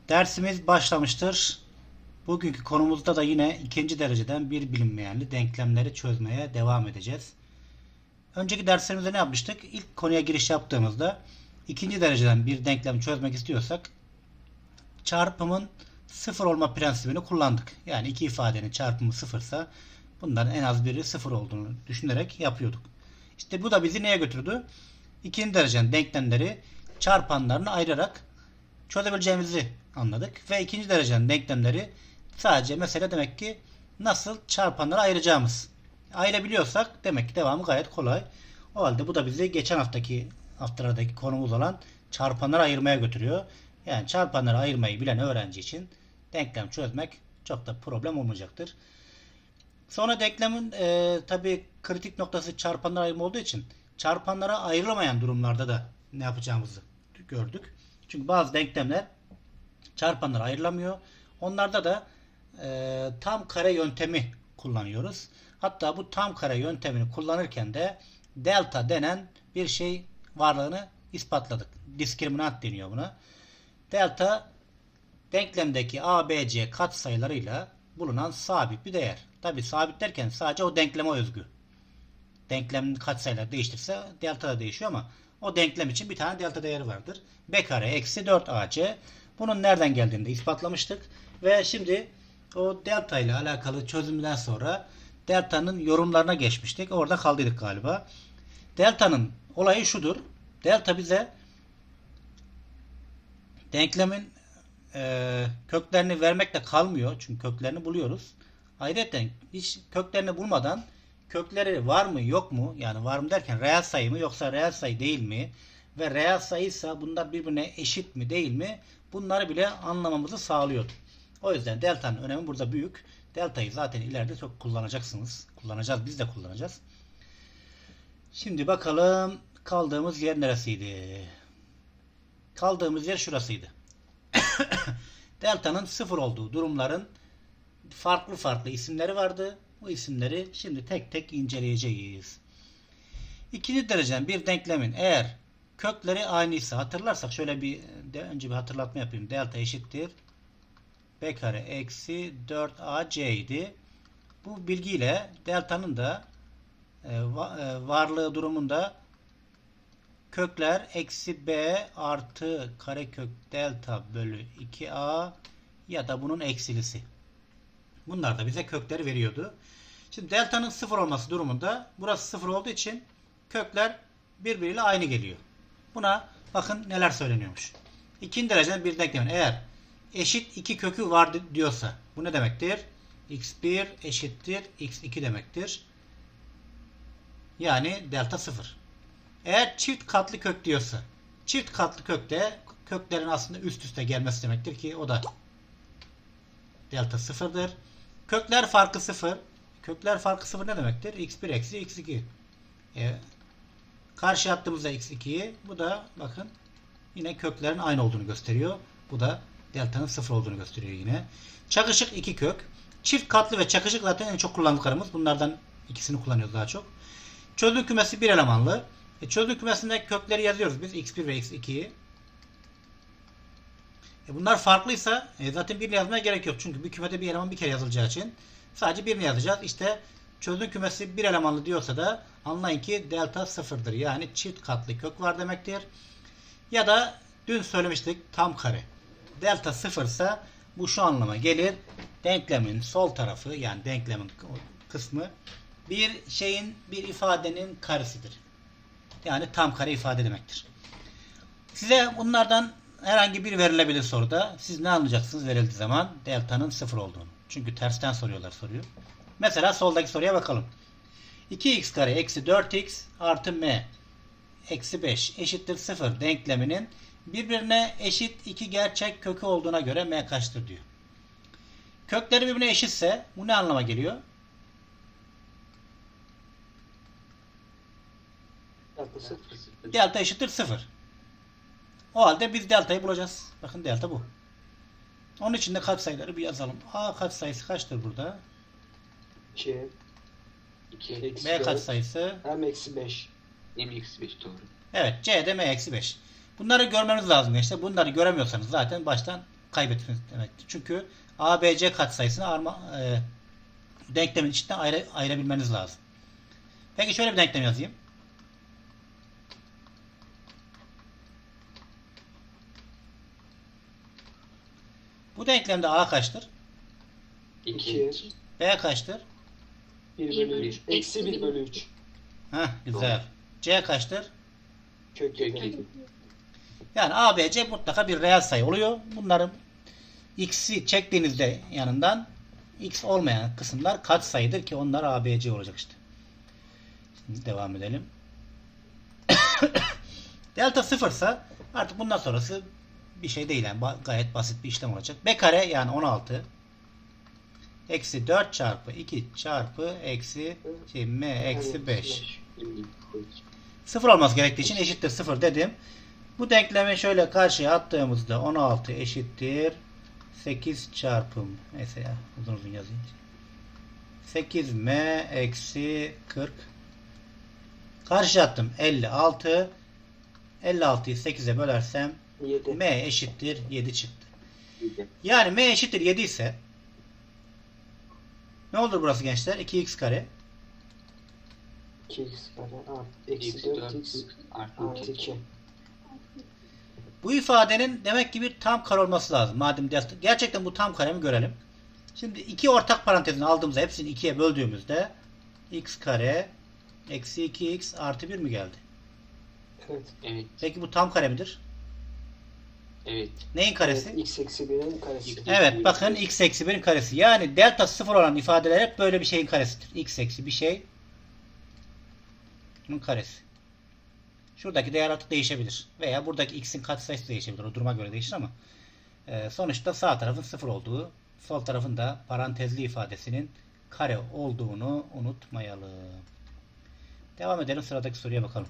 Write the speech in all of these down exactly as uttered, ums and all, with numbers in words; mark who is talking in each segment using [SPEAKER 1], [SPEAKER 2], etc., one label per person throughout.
[SPEAKER 1] Dersimiz başlamıştır. Bugünkü konumuzda da yine ikinci dereceden bir bilinmeyenli denklemleri çözmeye devam edeceğiz. Önceki derslerimizde ne yapmıştık? İlk konuya giriş yaptığımızda ikinci dereceden bir denklem çözmek istiyorsak çarpımın sıfır olma prensibini kullandık. Yani iki ifadenin çarpımı sıfırsa bunların en az biri sıfır olduğunu düşünerek yapıyorduk. İşte bu da bizi neye götürdü? İkinci dereceden denklemleri çarpanlarını ayırarak çözebileceğimizi anladık. Ve ikinci dereceden denklemleri sadece mesele demek ki nasıl çarpanları ayıracağımız. Ayırabiliyorsak demek ki devamı gayet kolay. O halde bu da bizi geçen haftaki haftalardaki konumuz olan çarpanları ayırmaya götürüyor. Yani çarpanları ayırmayı bilen öğrenci için denklem çözmek çok da problem olmayacaktır. Sonra denklemin e, tabi kritik noktası çarpanlara ayırma olduğu için çarpanlara ayrılamayan durumlarda da ne yapacağımızı gördük. Çünkü bazı denklemler çarpanlara ayrılamıyor. Onlarda da e, tam kare yöntemi kullanıyoruz. Hatta bu tam kare yöntemini kullanırken de delta denen bir şey varlığını ispatladık. Diskriminant deniyor buna. Delta denklemdeki A, B, C katsayılarıyla bulunan sabit bir değer. Tabi sabit derken sadece o denkleme özgü. Denklemin katsayıları değiştirse delta da değişiyor ama o denklem için bir tane delta değeri vardır. B kare eksi dört A C. Bunun nereden geldiğini de ispatlamıştık. Ve şimdi o delta ile alakalı çözümden sonra delta'nın yorumlarına geçmiştik. Orada kaldıydık galiba. Delta'nın olayı şudur. Delta bize denklemin e, köklerini vermekle kalmıyor. Çünkü köklerini buluyoruz. Ayrıca hiç köklerini bulmadan kökleri var mı yok mu, yani var mı derken reel sayı mı yoksa reel sayı değil mi ve reel sayıysa bunlar birbirine eşit mi değil mi, bunları bile anlamamızı sağlıyordu. O yüzden delta'nın önemi burada büyük. Delta'yı zaten ileride çok kullanacaksınız. Kullanacağız, biz de kullanacağız. Şimdi bakalım kaldığımız yer neresiydi? Kaldığımız yer şurasıydı. Delta'nın sıfır olduğu durumların farklı farklı isimleri vardı. Bu isimleri şimdi tek tek inceleyeceğiz. İkinci dereceden bir denklemin eğer kökleri aynıysa, hatırlarsak şöyle bir de önce bir hatırlatma yapayım. Delta eşittir B kare eksi dört A C idi. Bu bilgiyle delta'nın da e, varlığı durumunda kökler eksi B artı karekök delta bölü iki A ya da bunun eksilisi. Bunlar da bize kökleri veriyordu. Şimdi delta'nın sıfır olması durumunda burası sıfır olduğu için kökler birbiriyle aynı geliyor. Buna bakın neler söyleniyormuş. İkinci dereceden bir denklemin eğer eşit iki kökü var diyorsa bu ne demektir? x bir eşittir x iki demektir. Yani delta sıfır. Eğer çift katlı kök diyorsa çift katlı kökte köklerin aslında üst üste gelmesi demektir ki o da delta sıfırdır. Kökler farkı sıfır. Kökler farkı sıfır ne demektir? x bir eksi x iki. E, karşı attığımızda x ikiyi, bu da bakın yine köklerin aynı olduğunu gösteriyor. Bu da delta'nın sıfır olduğunu gösteriyor yine. Çakışık iki kök. Çift katlı ve çakışık zaten en çok kullandıklarımız. Bunlardan ikisini kullanıyoruz daha çok. Çözüm kümesi bir elemanlı. E, çözüm kümesinde kökleri yazıyoruz biz. x bir ve x ikiyi. E, bunlar farklıysa e, zaten birini yazmaya gerek yok. Çünkü bir kümede bir eleman bir kere yazılacağı için sadece birini yazacağız. İşte çözüm kümesi bir elemanlı diyorsa da anlayın ki delta sıfırdır. Yani çift katlı kök var demektir. Ya da dün söylemiştik tam kare. Delta sıfırsa bu şu anlama gelir. Denklemin sol tarafı, yani denklemin kısmı bir şeyin, bir ifadenin karesidir. Yani tam kare ifade demektir. Size bunlardan herhangi bir verilebilir soruda. Siz ne anlayacaksınız verildiği zaman? Delta'nın sıfır olduğunu. Çünkü tersten soruyorlar soruyu. Mesela soldaki soruya bakalım. iki x kare eksi dört x artı m eksi beş eşittir sıfır denkleminin birbirine eşit iki gerçek kökü olduğuna göre m kaçtır diyor. Kökleri birbirine eşitse bu ne anlama geliyor?
[SPEAKER 2] Delta sıfır.
[SPEAKER 1] Delta eşittir sıfır. O halde biz delta'yı bulacağız. Bakın delta bu. Onun için de katsayıları bir yazalım. A katsayısı kaçtır burada?
[SPEAKER 2] iki. iki. Eksi
[SPEAKER 1] B
[SPEAKER 2] dört.
[SPEAKER 1] katsayısı
[SPEAKER 2] Hem eksi beş.
[SPEAKER 3] M eksi beş doğru.
[SPEAKER 1] evet, C'de m eksi beş. Bunları görmeniz lazım işte. Bunları göremiyorsanız zaten baştan kaybettiniz demektir. Çünkü A, B, C katsayısını arma, e, denklemin içinden ayrı, ayırabilmeniz lazım. Peki şöyle bir denklem yazayım. Bu denklemde A kaçtır?
[SPEAKER 2] iki.
[SPEAKER 1] B kaçtır?
[SPEAKER 2] bir bölü üç. Eksi bir bölü üç.
[SPEAKER 1] Heh, güzel. C kaçtır?
[SPEAKER 2] Kök yedi.
[SPEAKER 1] Yani A, B, C mutlaka bir reel sayı oluyor. Bunların x'i çektiğinizde yanından x olmayan kısımlar katsayıdır ki onlar A, B, C olacak işte. Şimdi devam edelim. Delta sıfırsa artık bundan sonrası bir şey değil. Yani gayet basit bir işlem olacak. B kare yani on altı eksi dört çarpı iki çarpı eksi şey, m eksi beş. Sıfır olması gerektiği için eşittir sıfır dedim. Bu denklemi şöyle karşıya attığımızda on altı eşittir sekiz çarpım mesela uzun uzun yazayım. sekiz m eksi kırk. Karşıya attım elli altı. elli altıyı sekize bölersem
[SPEAKER 2] yedi.
[SPEAKER 1] m eşittir yedi çıktı. Yani m eşittir yedi ise ne olur burası gençler? iki x kare
[SPEAKER 2] iki x kare artı eksi dört x artı iki.
[SPEAKER 1] Bu ifadenin demek ki bir tam kare olması lazım. Madem delta, gerçekten bu tam kare mi görelim. Şimdi iki ortak parantezini aldığımızda hepsini ikiye böldüğümüzde x kare eksi iki x artı bir mi geldi?
[SPEAKER 2] Evet.
[SPEAKER 3] Evet.
[SPEAKER 1] Peki bu tam kare midir?
[SPEAKER 3] Evet.
[SPEAKER 1] Neyin karesi?
[SPEAKER 2] Evet, x eksi birin karesi.
[SPEAKER 1] Evet, bakın x eksi birin karesi. Yani delta sıfır olan ifadeler hep böyle bir şeyin karesidir. X eksi bir şey bunun karesi. Şuradaki değer artık değişebilir. Veya buradaki x'in katsayısı değişebilir. O duruma göre değişir ama e, sonuçta sağ tarafın sıfır olduğu, sol tarafın da parantezli ifadesinin kare olduğunu unutmayalım. Devam edelim. Sıradaki soruya bakalım.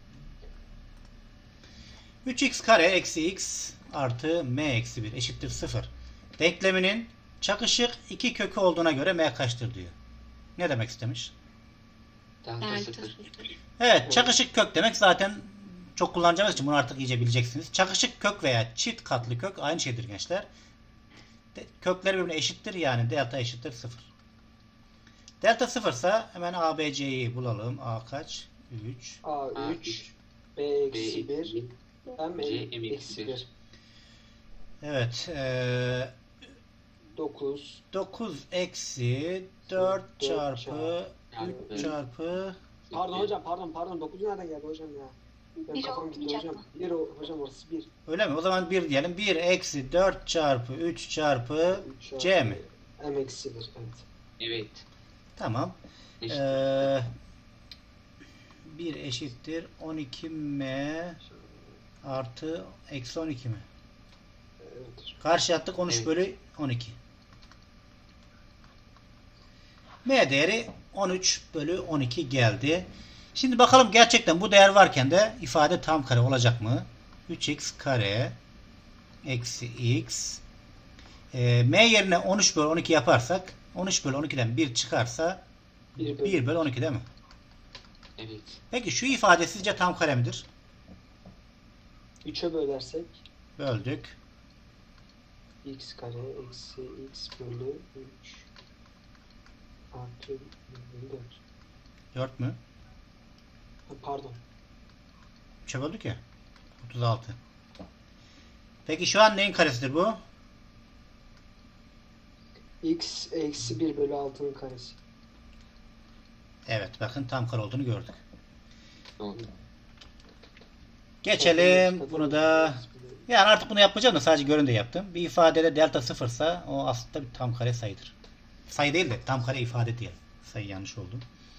[SPEAKER 1] üç x kare eksi x artı m eksi bir eşittir sıfır. Denkleminin çakışık iki kökü olduğuna göre m kaçtır diyor. Ne demek istemiş?
[SPEAKER 3] Delta sıfır.
[SPEAKER 1] Evet, çakışık kök demek zaten çok kullanacağımız için bunu artık iyice bileceksiniz. Çakışık kök veya çift katlı kök aynı şeydir gençler. De, kökleri birbirine eşittir yani delta eşittir sıfır. Delta sıfırsa hemen A B C'yi bulalım. A kaç? üç.
[SPEAKER 2] A üç, B eksi bir, M eksi bir.
[SPEAKER 1] Evet. Ee,
[SPEAKER 2] dokuz.
[SPEAKER 1] dokuz eksi dört çarpı üç çarpı
[SPEAKER 2] Pardon hocam pardon pardon dokuz nereden geldi hocam ya? Ben kafam gitti hocam. bir hocam orası bir.
[SPEAKER 1] öyle mi? O zaman bir diyelim. bir eksi dört çarpı üç çarpı C mi?
[SPEAKER 2] M eksi bir evet.
[SPEAKER 3] Evet.
[SPEAKER 1] Tamam.
[SPEAKER 3] Eşit.
[SPEAKER 1] Ee, bir eşittir on iki m artı eksi on iki mi?
[SPEAKER 2] Evet hocam.
[SPEAKER 1] Karşı attık on üç
[SPEAKER 3] Evet.
[SPEAKER 1] bölü on iki. M değeri on üç bölü on iki geldi. Şimdi bakalım gerçekten bu değer varken de ifade tam kare olacak mı? üç x kare eksi x e, m yerine on üç bölü on iki yaparsak on üç bölü on ikiden bir çıkarsa
[SPEAKER 2] bir bölü
[SPEAKER 1] bir bölü on iki değil mi?
[SPEAKER 3] Evet.
[SPEAKER 1] Peki şu ifade sizce tam kare midir?
[SPEAKER 2] üçe bölersek
[SPEAKER 1] Böldük.
[SPEAKER 2] x kare eksi x bölü üç artı dört.
[SPEAKER 1] dört mü?
[SPEAKER 2] Pardon.
[SPEAKER 1] üçe böldük ya. otuz altı. Peki şu an neyin karesidir bu?
[SPEAKER 2] X eksi bir bölü altının karesi.
[SPEAKER 1] Evet, bakın tam kare olduğunu gördük.
[SPEAKER 3] Doğru.
[SPEAKER 1] Geçelim bunu da. Yani artık bunu yapmayacağım da sadece görün de yaptım. Bir ifadede delta sıfırsa o aslında bir tam kare sayıdır. Sayı değil de tam kare ifade diyelim. Sayı yanlış oldu.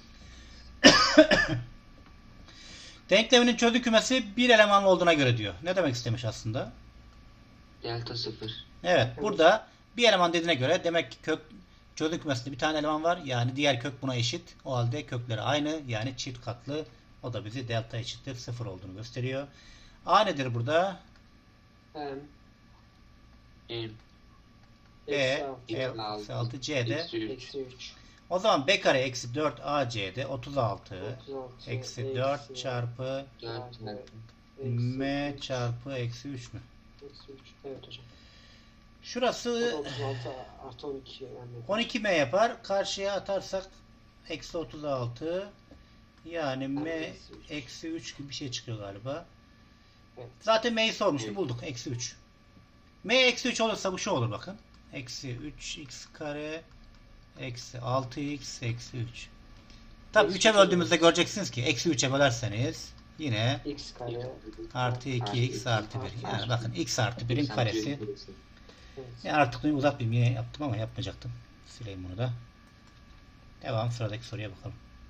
[SPEAKER 1] Denkleminin çözüm kümesi bir elemanlı olduğuna göre diyor. Ne demek istemiş aslında?
[SPEAKER 3] Delta sıfır.
[SPEAKER 1] Evet, burada bir eleman dediğine göre demek ki kök çözüm kümesinde bir tane eleman var. Yani diğer kök buna eşit. O halde kökleri aynı. Yani çift katlı. O da bizi delta eşittir sıfır olduğunu gösteriyor. A nedir burada?
[SPEAKER 2] M
[SPEAKER 3] M.
[SPEAKER 1] B
[SPEAKER 2] eksi altı.
[SPEAKER 1] eksi altı C'de.
[SPEAKER 3] Eksi üç.
[SPEAKER 2] Eksi üç.
[SPEAKER 1] O zaman B kare eksi dört A C'de otuz altı
[SPEAKER 2] otuz altı
[SPEAKER 1] eksi dört çarpı
[SPEAKER 3] dört çarpı.
[SPEAKER 1] M çarpı eksi üç mü?
[SPEAKER 2] Eksi üç. Evet hocam. O
[SPEAKER 1] Şurası
[SPEAKER 2] da otuz altı artı on iki yani.
[SPEAKER 1] on iki M yapar. Karşıya atarsak eksi otuz altı. Yani M
[SPEAKER 2] eksi üç.
[SPEAKER 1] eksi üç gibi bir şey çıkıyor galiba.
[SPEAKER 2] Evet.
[SPEAKER 1] Zaten M'yi sormuştuk.
[SPEAKER 3] Evet.
[SPEAKER 1] Bulduk. Eksi üç. M eksi üç olursa bu şu olur bakın. Eksi üç x kare eksi altı x eksi üç. Tabi
[SPEAKER 2] Eksi
[SPEAKER 1] üçe
[SPEAKER 2] üç
[SPEAKER 1] böldüğümüzde
[SPEAKER 2] olur.
[SPEAKER 1] göreceksiniz ki eksi üçe bölerseniz yine
[SPEAKER 2] X kare.
[SPEAKER 1] artı iki x artı bir. Yani bakın x artı birin karesi.
[SPEAKER 2] Evet.
[SPEAKER 1] Yani artık bunu uzatmayayım. Yine yaptım ama yapmayacaktım. Sileyim bunu da. Devam. Sıradaki soruya bakalım.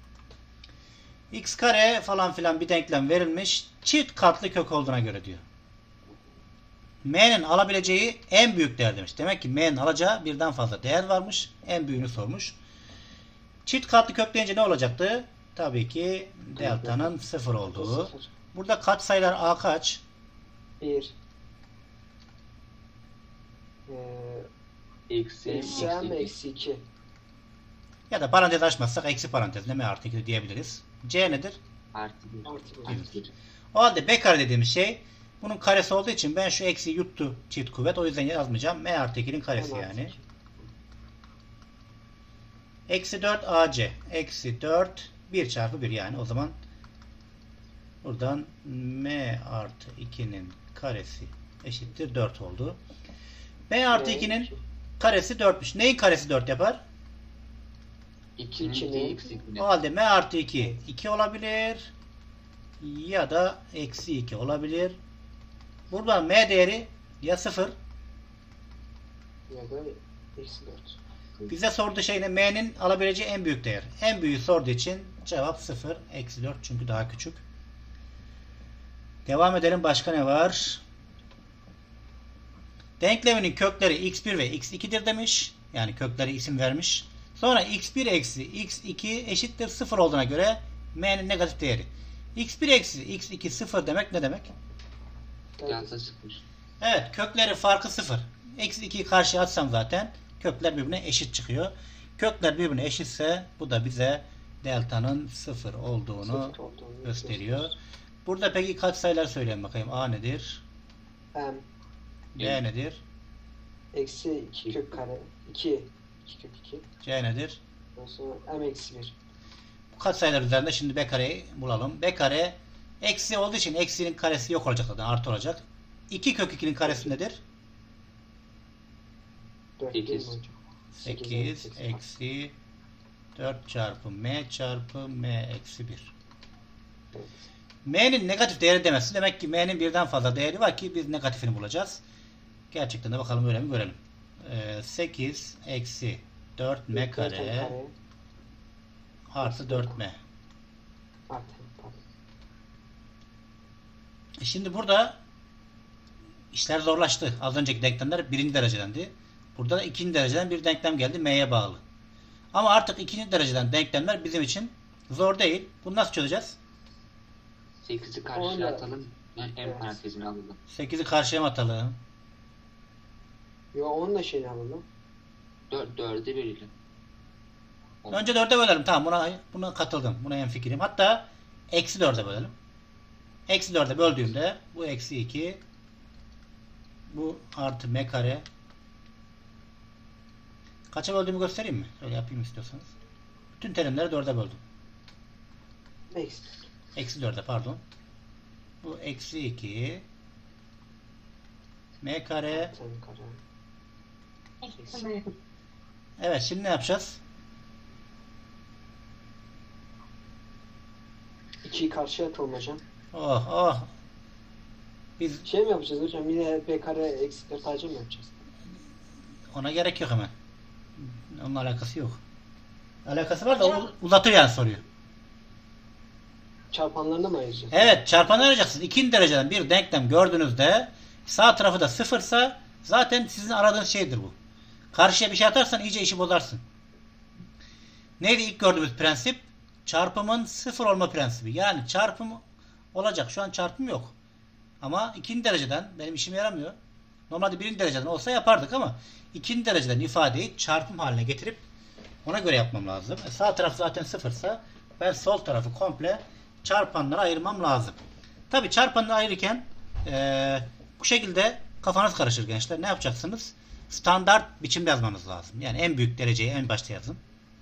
[SPEAKER 1] X kare falan filan bir denklem verilmiş. Çift katlı kök olduğuna göre diyor. M'nin alabileceği en büyük değer demiş. Demek ki M'nin alacağı birden fazla değer varmış. En büyüğünü sormuş. Çift katlı kök deyince ne olacaktı? Tabii ki delta'nın sıfır olduğu.
[SPEAKER 2] Sıfır.
[SPEAKER 1] Burada katsayılar A kaç?
[SPEAKER 2] bir. Ee,
[SPEAKER 3] Eksi
[SPEAKER 2] eksi m eksi iki.
[SPEAKER 1] Ya da parantez açmazsak eksi parantezle M artı iki diyebiliriz. C nedir?
[SPEAKER 3] Artı bir.
[SPEAKER 2] Artı bir.
[SPEAKER 3] Artı bir.
[SPEAKER 1] O halde B kare dediğimiz şey bunun karesi olduğu için ben şu eksi yuttu çift kuvvet. O yüzden yazmayacağım. M artı ikinin karesi
[SPEAKER 2] M artı
[SPEAKER 1] yani.
[SPEAKER 2] iki.
[SPEAKER 1] Eksi dört A C. Eksi dört bir çarpı bir yani. O zaman buradan M artı ikinin karesi eşittir dört oldu. M artı
[SPEAKER 2] M
[SPEAKER 1] ikinin
[SPEAKER 2] iki.
[SPEAKER 1] karesi dörtmüş. Neyin karesi dört yapar?
[SPEAKER 3] İkinin
[SPEAKER 2] İkinin-
[SPEAKER 3] eksikliğine.
[SPEAKER 1] O halde M artı iki iki olabilir. Ya da eksi iki olabilir. Buradan M değeri ya sıfır.
[SPEAKER 2] Ya da eksi dört.
[SPEAKER 1] Bize sorduğu şey ne? M'nin alabileceği en büyük değer. En büyüğü sorduğu için cevap sıfır. Eksi dört çünkü daha küçük. Devam edelim. Başka ne var? Denkleminin kökleri x bir ve x iki'dir demiş. Yani kökleri isim vermiş. Sonra x bir eksi x iki eşittir sıfır olduğuna göre M'nin negatif değeri. x bir eksi x iki sıfır demek ne demek?
[SPEAKER 3] Delta sıfır.
[SPEAKER 1] Evet, kökleri farkı sıfır. Eksi ikiyi karşıya atsam zaten kökler birbirine eşit çıkıyor. Kökler birbirine eşitse bu da bize delta'nın sıfır olduğunu
[SPEAKER 2] Sıfır olduğunu
[SPEAKER 1] gösteriyor.
[SPEAKER 2] gösteriyor.
[SPEAKER 1] Burada peki katsayılar söyleyin bakayım. A nedir?
[SPEAKER 2] M
[SPEAKER 1] B
[SPEAKER 3] Evet.
[SPEAKER 1] nedir?
[SPEAKER 2] eksi iki kök kare. iki. iki kök iki.
[SPEAKER 1] C nedir?
[SPEAKER 2] Ondan sonra m eksi bir.
[SPEAKER 1] Bu katsayılar üzerinde şimdi B kareyi bulalım. B kare eksi olduğu için eksinin karesi yok olacak zaten. Artı olacak. iki kök ikinin karesi nedir?
[SPEAKER 2] dört
[SPEAKER 3] Sekiz.
[SPEAKER 2] değil mi hocam?
[SPEAKER 1] sekiz eksi dört çarpı M çarpı M eksi bir.
[SPEAKER 2] Evet.
[SPEAKER 1] M'nin negatif değeri demesi demek ki M'nin birden fazla değeri var ki biz negatifini bulacağız. Gerçekten de bakalım öyle mi görelim. Ee, sekiz eksi dört M
[SPEAKER 2] Dört m
[SPEAKER 1] kare artı dört M.
[SPEAKER 2] Artı pardon.
[SPEAKER 1] E Şimdi burada işler zorlaştı. Az önceki denklemler birinci derecedendi. Burada da ikinci dereceden bir denklem geldi M'ye bağlı. Ama artık ikinci dereceden denklemler bizim için zor değil. Bunu nasıl çözeceğiz?
[SPEAKER 3] sekizi karşıya
[SPEAKER 2] Öyle.
[SPEAKER 3] atalım. Yani M
[SPEAKER 2] Evet.
[SPEAKER 3] parantezini alalım.
[SPEAKER 1] sekizi karşıya mı atalım?
[SPEAKER 2] Yo onun da şeyini alalım.
[SPEAKER 3] dört, dörde bölelim.
[SPEAKER 1] Önce dörde bölelim. Tamam, buna buna katıldım. Buna en fikrim. Hatta eksi dörde bölelim. Eksi dörde böldüğümde bu eksi iki, bu artı M kare. Kaça böldüğümü göstereyim mi? Öyle yapayım istiyorsanız. Bütün terimleri dörde böldüm.
[SPEAKER 2] Eksi.
[SPEAKER 1] Eksi dörde pardon. Bu eksi iki M kare.
[SPEAKER 2] Artı m kare. Eksi.
[SPEAKER 1] Evet, şimdi ne yapacağız?
[SPEAKER 2] ikiyi karşıya atalım hocam.
[SPEAKER 1] Oh oh. Biz
[SPEAKER 2] Şey mi yapacağız hocam? Yine b kare eksi dört ac mi yapacağız?
[SPEAKER 1] ona gerek yok hemen. Onunla alakası yok. Alakası var da o uzatıyor yani soruyu.
[SPEAKER 2] Çarpanlarını mı ayıracağız?
[SPEAKER 1] Evet, çarpanı arayacaksınız. İkinci dereceden bir denklem gördüğünüzde sağ tarafı da sıfırsa zaten sizin aradığınız şeydir bu. Karşıya bir şey atarsan iyice işi bozarsın. Neydi ilk gördüğümüz prensip? Çarpımın sıfır olma prensibi. Yani çarpım olacak. Şu an çarpım yok. Ama ikinci dereceden benim işime yaramıyor. Normalde birinci dereceden olsa yapardık ama ikinci dereceden ifadeyi çarpım haline getirip ona göre yapmam lazım. E sağ taraf zaten sıfırsa ben sol tarafı komple çarpanlara ayırmam lazım. Tabi çarpanları ayırırken e, bu şekilde kafanız karışır gençler. Ne yapacaksınız? standart biçimde yazmanız lazım. Yani en büyük dereceyi en başta yazın.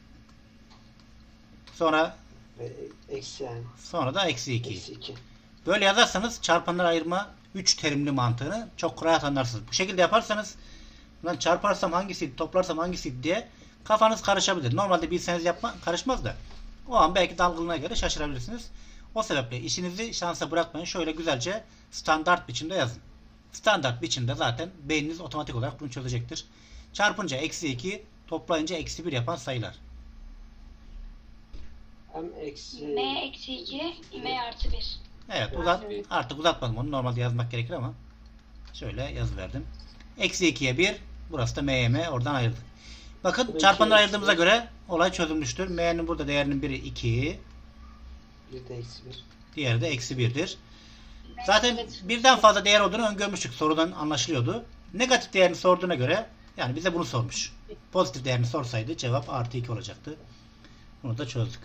[SPEAKER 1] Sonra
[SPEAKER 2] Ve eksi yani.
[SPEAKER 1] sonra da eksi iki.
[SPEAKER 2] Eksi iki.
[SPEAKER 1] Böyle yazarsanız çarpanları ayırma üç terimli mantığını çok rahat anlarsınız. Bu şekilde yaparsanız lan çarparsam hangisiydi, toplarsam hangisiydi diye kafanız karışabilir. Normalde bilseniz yapma karışmaz da o an belki dalgınlığına göre şaşırabilirsiniz. O sebeple işinizi şansa bırakmayın. Şöyle güzelce standart biçimde yazın. Standart biçimde zaten beyniniz otomatik olarak bunu çözecektir. Çarpınca eksi iki, toplayınca eksi bir yapan sayılar.
[SPEAKER 2] M eksi...
[SPEAKER 4] M eksi iki, M artı bir.
[SPEAKER 1] Evet, uzat, artık uzatmadım onu. Normalde yazmak gerekir ama şöyle yazıverdim. Eksi ikiye bir, burası da M M, oradan ayırdık. Bakın
[SPEAKER 2] Peki,
[SPEAKER 1] çarpanları
[SPEAKER 2] eksi
[SPEAKER 1] ayırdığımıza
[SPEAKER 2] bir.
[SPEAKER 1] göre olay çözülmüştür. M'nin burada değerinin biri iki,
[SPEAKER 2] Bir de eksi bir.
[SPEAKER 1] diğeri de eksi birdir. Zaten birden fazla değer olduğunu öngörmüştük. Sorudan anlaşılıyordu. Negatif değerini sorduğuna göre yani bize bunu sormuş. Pozitif değerini sorsaydı cevap artı iki olacaktı. Bunu da çözdük.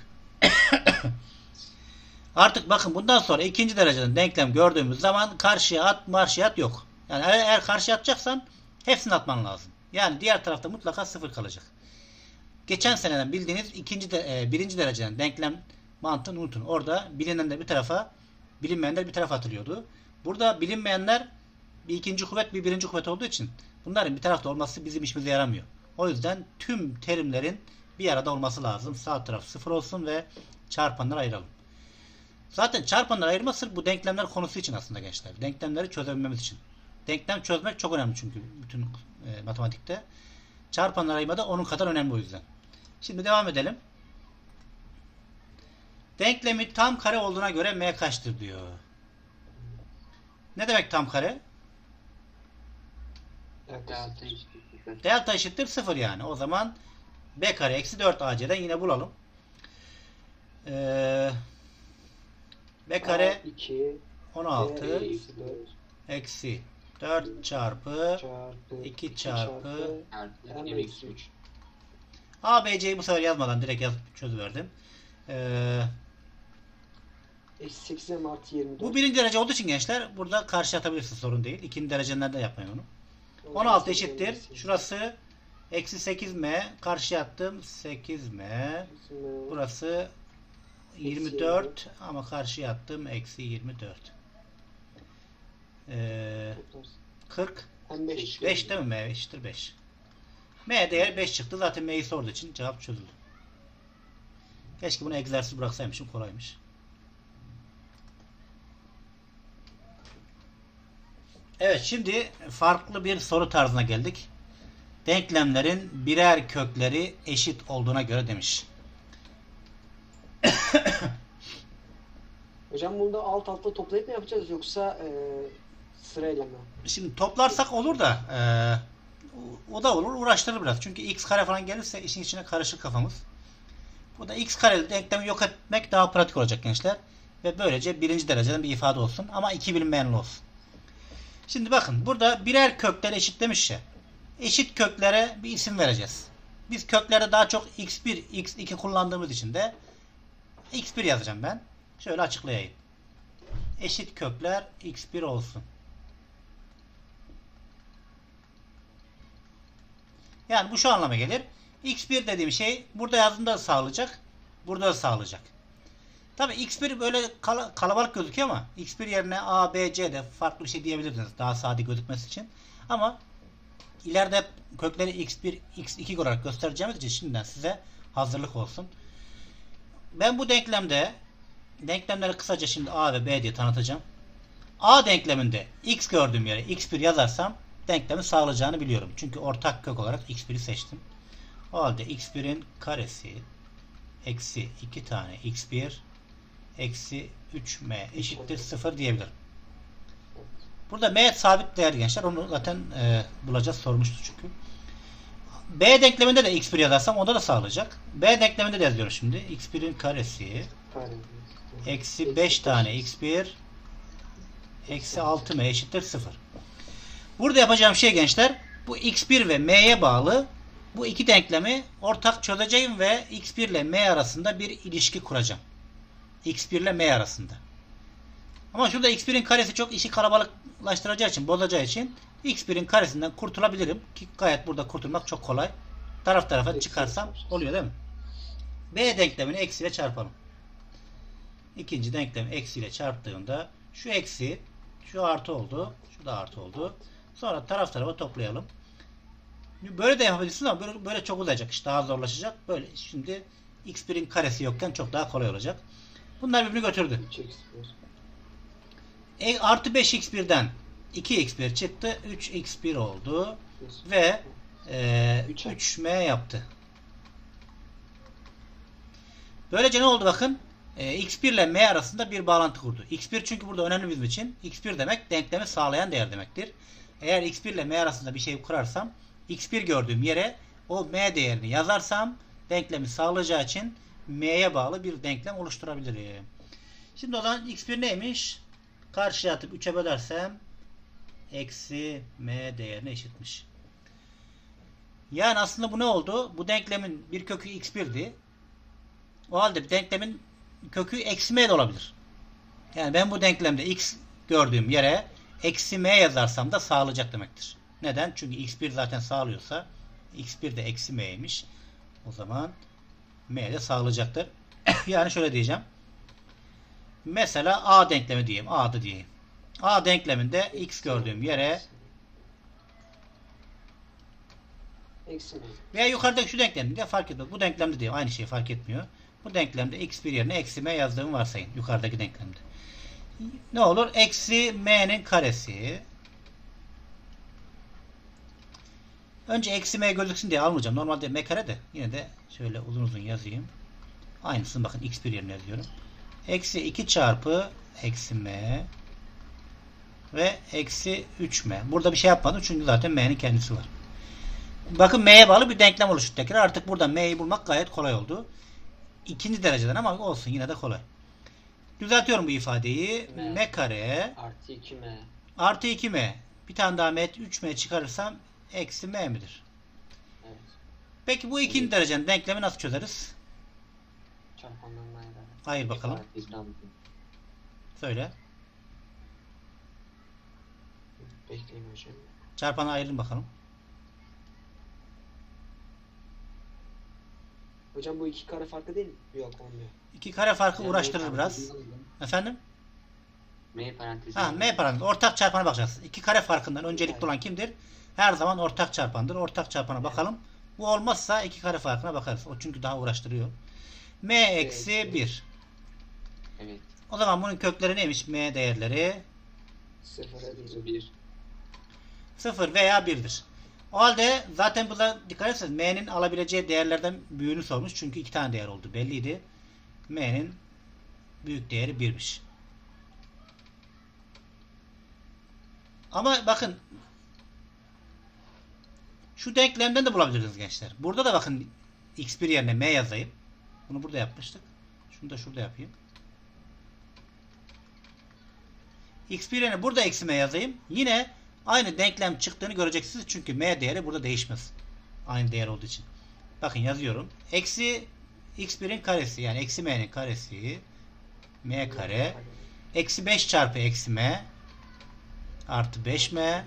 [SPEAKER 1] Artık bakın bundan sonra ikinci dereceden denklem gördüğümüz zaman karşıya at, marşıya at yok. Yani eğer, eğer karşıya atacaksan hepsini atman lazım. Yani diğer tarafta mutlaka sıfır kalacak. Geçen seneden bildiğiniz ikinci de, e, birinci dereceden denklem mantığını unutun. Orada bilinenler bir tarafa, bilinmeyenler bir tarafa atılıyordu. Burada bilinmeyenler bir ikinci kuvvet, bir birinci kuvvet olduğu için bunların bir tarafta olması bizim işimize yaramıyor. O yüzden tüm terimlerin bir arada olması lazım. Sağ taraf sıfır olsun ve çarpanları ayıralım. Zaten çarpanları ayırma sırf bu denklemler konusu için aslında gençler. Denklemleri çözebilmemiz için. Denklem çözmek çok önemli çünkü bütün e, matematikte. Çarpanları ayırma da onun kadar önemli o yüzden. Şimdi devam edelim. Denklemi tam kare olduğuna göre m kaçtır diyor. Ne demek tam kare?
[SPEAKER 2] Evet.
[SPEAKER 3] Delta eşittir sıfır.
[SPEAKER 1] Delta eşittir sıfır yani. O zaman b kare eksi dört a c'den yine bulalım. Ee, b kare
[SPEAKER 2] iki
[SPEAKER 1] on altı
[SPEAKER 2] eksi dört
[SPEAKER 1] eksi dört çarpı
[SPEAKER 2] çarpı
[SPEAKER 1] iki çarpı
[SPEAKER 3] Artı
[SPEAKER 2] M
[SPEAKER 3] M
[SPEAKER 2] eksi
[SPEAKER 3] eksi
[SPEAKER 2] üç.
[SPEAKER 3] üç.
[SPEAKER 1] a, b, c'yi bu sefer yazmadan direkt yazıp çözüverdim. Ee,
[SPEAKER 2] Eksi sekiz M artı yirmi dört.
[SPEAKER 1] bu birinci derece olduğu için gençler burada karşı atabilirsiniz, sorun değil. İkinci derecelerden yapmayın onu. on altı eşittir. Şurası eksi sekiz m. Karşıya attım. sekiz m. Burası yirmi dört ama karşıya attım. Eksi yirmi dört. Ee, kırk.
[SPEAKER 2] M beş.
[SPEAKER 1] beş değil mi? M eşittir beş. M değer beş çıktı. Zaten m'yi sorduğu için cevap çözüldü. Keşke bunu egzersiz bıraksaymışım. Kolaymış. Evet, şimdi farklı bir soru tarzına geldik. Denklemlerin birer kökleri eşit olduğuna göre demiş.
[SPEAKER 2] Hocam bunu da alt alta toplayıp mı yapacağız yoksa e, sırayla mı?
[SPEAKER 1] Şimdi toplarsak olur da e, o da olur, uğraştırır biraz. Çünkü x kare falan gelirse işin içine karışır kafamız. Burada x kareli denklemi yok etmek daha pratik olacak gençler. Ve böylece birinci dereceden bir ifade olsun. Ama iki bilinmeyenli olsun. Şimdi bakın burada birer kökler eşit demiş ya. Eşit köklere bir isim vereceğiz. Biz köklere daha çok x bir, x iki kullandığımız için de x bir yazacağım ben. Şöyle açıklayayım. Eşit kökler x bir olsun. Yani bu şu anlama gelir. x bir dediğim şey burada yazdığımda da sağlayacak. Burada da sağlayacak. Tabi x bir böyle kal kalabalık gözüküyor ama x bir yerine a, b, c de farklı bir şey diyebilirsiniz. Daha sade gözükmesi için. Ama ileride kökleri x bir, x iki olarak göstereceğimiz için şimdiden size hazırlık olsun. Ben bu denklemde denklemleri kısaca şimdi a ve b diye tanıtacağım. A denkleminde x gördüğüm yere x bir yazarsam denklemi sağlayacağını biliyorum. Çünkü ortak kök olarak x bir'i seçtim. O halde x bir'in karesi eksi iki tane x bir eksi üç m eşittir sıfır diyebilirim. Burada m sabit değer gençler. Onu zaten e, bulacağız. Sormuştu çünkü. B denkleminde de x bir yazarsam onda da sağlayacak. B denkleminde de yazıyorum şimdi. x bir'in karesi eksi beş tane x bir eksi altı m eşittir sıfır. Burada yapacağım şey gençler, bu x bir ve m'ye bağlı bu iki denklemi ortak çözeceğim ve x bir ile m arasında bir ilişki kuracağım. x bir ile m arasında. Ama şurada x bir'in karesi çok işi kalabalıklaştıracağı için, bozacağı için x birin karesinden kurtulabilirim. Ki gayet burada kurtulmak çok kolay. Taraf tarafa
[SPEAKER 2] Eksi
[SPEAKER 1] çıkarsam
[SPEAKER 2] yapacağız.
[SPEAKER 1] oluyor değil mi? B denklemini eksiyle çarpalım. İkinci denklemi eksiyle çarptığımda şu eksi, şu artı oldu. Şu da artı oldu. Sonra taraf tarafa toplayalım. Böyle de yapabilirsiniz ama böyle, böyle çok uzayacak. İşte daha zorlaşacak. Böyle şimdi x birin karesi yokken çok daha kolay olacak. Bunlar birbirini götürdü.
[SPEAKER 2] üç eksi bir.
[SPEAKER 1] E, artı beş x birden iki x bir çıktı. üç x bir oldu.
[SPEAKER 2] Bir.
[SPEAKER 1] Ve e,
[SPEAKER 2] üç.
[SPEAKER 1] üç m yaptı. Böylece ne oldu bakın? E, x bir ile m arasında bir bağlantı kurdu. x bir çünkü burada önemli bizim için. x bir demek denklemi sağlayan değer demektir. Eğer x bir ile m arasında bir şey kurarsam x bir gördüğüm yere o m değerini yazarsam denklemi sağlayacağı için m'ye bağlı bir denklem oluşturabilirim. Şimdi o zaman x bir neymiş? Karşıya atıp üçe bölersem eksi m değerine eşitmiş. Yani aslında bu ne oldu? Bu denklemin bir kökü x bir'di. O halde denklemin kökü eksi m de olabilir. Yani ben bu denklemde x gördüğüm yere eksi m yazarsam da sağlayacak demektir. Neden? Çünkü x bir zaten sağlıyorsa x bir de eksi m'ymiş. O zaman m de sağlayacaktır. Yani şöyle diyeceğim. Mesela a denklemi diyeyim. A'da diyeyim. A denkleminde x gördüğüm yere
[SPEAKER 2] Eksi mi?
[SPEAKER 1] veya yukarıdaki şu denklemde fark etmez. Bu denklemde diyeyim. Aynı şey fark etmiyor. Bu denklemde x bir yerine eksi m yazdığımı varsayın. Yukarıdaki denklemde. Ne olur? Eksi m'nin karesi. Önce eksi m gözüksün diye almayacağım. Normalde m kare de. Yine de şöyle uzun uzun yazayım. Aynısını bakın x bir yerine yazıyorum. Eksi iki çarpı eksi m ve eksi üç m. Burada bir şey yapmadım çünkü zaten m'nin kendisi var. Bakın m'ye bağlı bir denklem oluştu tekrar. Artık burada m'yi bulmak gayet kolay oldu. İkinci dereceden ama olsun yine de kolay. Düzeltiyorum bu ifadeyi.
[SPEAKER 3] M.
[SPEAKER 1] M kare
[SPEAKER 3] Artı iki m.
[SPEAKER 1] artı iki m. Bir tane daha m, üç m çıkarırsam eksi m midir?
[SPEAKER 3] Evet.
[SPEAKER 1] Peki bu ikinci derecenin denklemi nasıl çözeriz?
[SPEAKER 3] Çarpanlarına ayrı.
[SPEAKER 1] Hayır bakalım. Söyle.
[SPEAKER 2] Bekleyin hocam.
[SPEAKER 1] Çarpanı ayırın bakalım.
[SPEAKER 2] Hocam bu iki kare farkı değil mi? Yok olmuyor.
[SPEAKER 1] İki kare farkı
[SPEAKER 3] Yani
[SPEAKER 1] uğraştırır
[SPEAKER 3] M
[SPEAKER 1] biraz.
[SPEAKER 3] parantezi alalım.
[SPEAKER 1] Efendim?
[SPEAKER 3] M parantezi.
[SPEAKER 1] Ha, m parantezi. Ortak çarpana bakacağız. İki kare farkından öncelikli olan kimdir? Her zaman ortak çarpandır. Ortak çarpana bakalım. Bu olmazsa iki kare farkına bakarız. O çünkü daha uğraştırıyor. M eksi bir.
[SPEAKER 3] Evet.
[SPEAKER 1] O zaman bunun kökleri neymiş? M değerleri
[SPEAKER 2] Sıfır
[SPEAKER 3] Sıfır bir.
[SPEAKER 1] sıfır veya bir'dir. O halde zaten burada dikkat ederseniz m'nin alabileceği değerlerden büyüğünü sormuş. Çünkü iki tane değer oldu. Belliydi. M'nin büyük değeri bir'miş. Ama bakın şu denklemden de bulabilirsiniz gençler. Burada da bakın x bir yerine m yazayım. Bunu burada yapmıştık. Şunu da şurada yapayım. x bir yerine burada eksi m yazayım. Yine aynı denklem çıktığını göreceksiniz. Çünkü m değeri burada değişmez. Aynı değer olduğu için. Bakın yazıyorum. Eksi x bir'in karesi yani eksi m'nin karesi m kare eksi beş çarpı eksi m artı beş m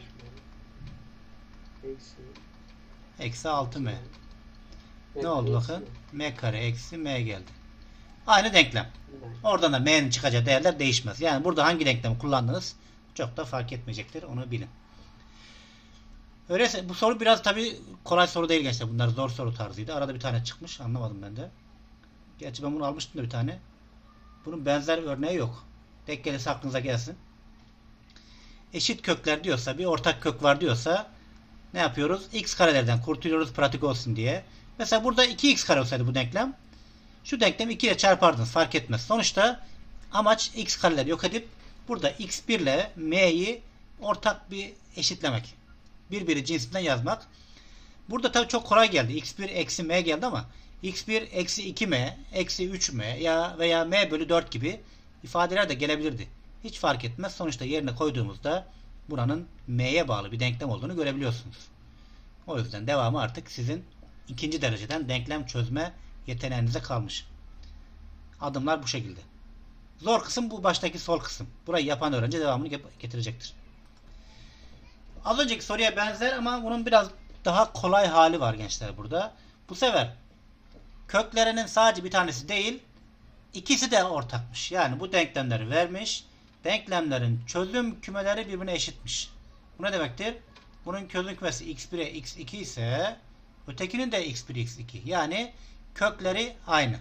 [SPEAKER 2] Eksi.
[SPEAKER 1] eksi altı m. Ne oldu
[SPEAKER 2] Eksi.
[SPEAKER 1] bakın? M kare eksi m geldi. Aynı denklem.
[SPEAKER 2] Evet.
[SPEAKER 1] Oradan da m'nin çıkacağı değerler değişmez. Yani burada hangi denklemi kullandınız çok da fark etmeyecektir. Onu bilin. Öyleyse bu soru biraz tabii kolay soru değil gençler. Bunlar zor soru tarzıydı. Arada bir tane çıkmış. Anlamadım ben de. Gerçi ben bunu almıştım da bir tane. Bunun benzer örneği yok. Tek gelirse aklınıza gelsin. Eşit kökler diyorsa, bir ortak kök var diyorsa ne yapıyoruz? X karelerden kurtuluyoruz pratik olsun diye. Mesela burada iki x kare olsaydı bu denklem, şu denklemi iki ile çarpardınız. Fark etmez. Sonuçta amaç x kareleri yok edip burada x bir ile m'yi ortak bir eşitlemek. Birbiri cinsinden yazmak. Burada tabii çok kolay geldi. x bir eksi m geldi ama x bir eksi iki m eksi üç m ya veya m bölü dört gibi ifadeler de gelebilirdi. Hiç fark etmez. Sonuçta yerine koyduğumuzda buranın m'ye bağlı bir denklem olduğunu görebiliyorsunuz. O yüzden devamı artık sizin ikinci dereceden denklem çözme yeteneğinize kalmış. Adımlar bu şekilde. Zor kısım bu baştaki sol kısım. Burayı yapan öğrenci devamını getirecektir. Az önceki soruya benzer ama bunun biraz daha kolay hali var gençler burada. Bu sefer köklerinin sadece bir tanesi değil, ikisi de ortakmış. Yani bu denklemleri vermiş. Denklemlerin çözüm kümeleri birbirine eşitmiş. Bu ne demektir? Bunun çözüm kümesi x bire x iki ise ötekinin de x bir x iki. Yani kökleri aynı.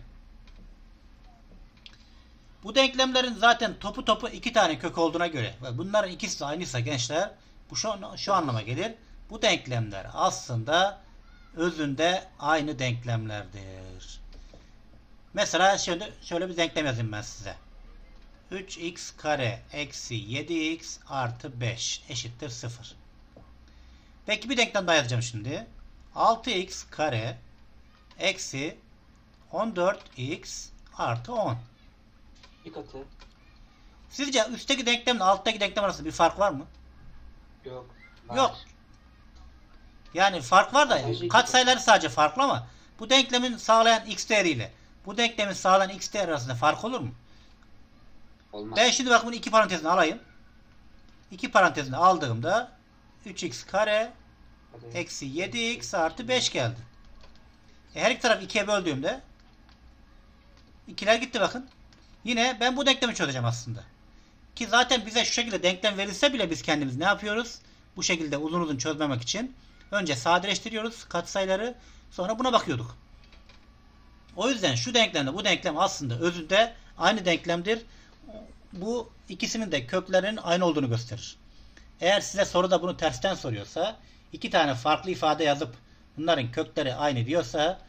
[SPEAKER 1] Bu denklemlerin zaten topu topu iki tane kök olduğuna göre ve bunların ikisi de aynıysa gençler bu şu, şu anlama gelir. Bu denklemler aslında özünde aynı denklemlerdir. Mesela şöyle, şöyle bir denklem yazayım ben size. üç x kare eksi yedi x artı beş eşittir sıfır. Peki bir denklem daha yazacağım şimdi. altı x kare eksi on dört x artı on.
[SPEAKER 2] Bir katı.
[SPEAKER 1] Sizce üstteki denklemle alttaki denklem arasında bir fark var mı?
[SPEAKER 2] Yok.
[SPEAKER 3] Var.
[SPEAKER 1] Yok. Yani fark var da
[SPEAKER 2] Bence
[SPEAKER 1] katsayıları sadece farklı ama bu denklemin sağlayan x değeriyle bu denklemin sağlayan x değeri arasında fark olur mu?
[SPEAKER 3] Olmaz.
[SPEAKER 1] Ben şimdi bak bunu iki parantezine alayım. İki parantezine aldığımda üç x kare
[SPEAKER 2] Hadi.
[SPEAKER 1] eksi yedi x artı beş geldi. E her iki tarafı ikiye böldüğümde ikiler gitti bakın. Yine ben bu denklemi çözeceğim aslında. Ki zaten bize şu şekilde denklem verilse bile biz kendimiz ne yapıyoruz? Bu şekilde uzun uzun çözmemek için önce sadeleştiriyoruz katsayıları, sonra buna bakıyorduk. O yüzden şu denklemle bu denklem aslında özünde aynı denklemdir. Bu ikisinin de köklerinin aynı olduğunu gösterir. Eğer size soruda bunu tersten soruyorsa, iki tane farklı ifade yazıp bunların kökleri aynı diyorsa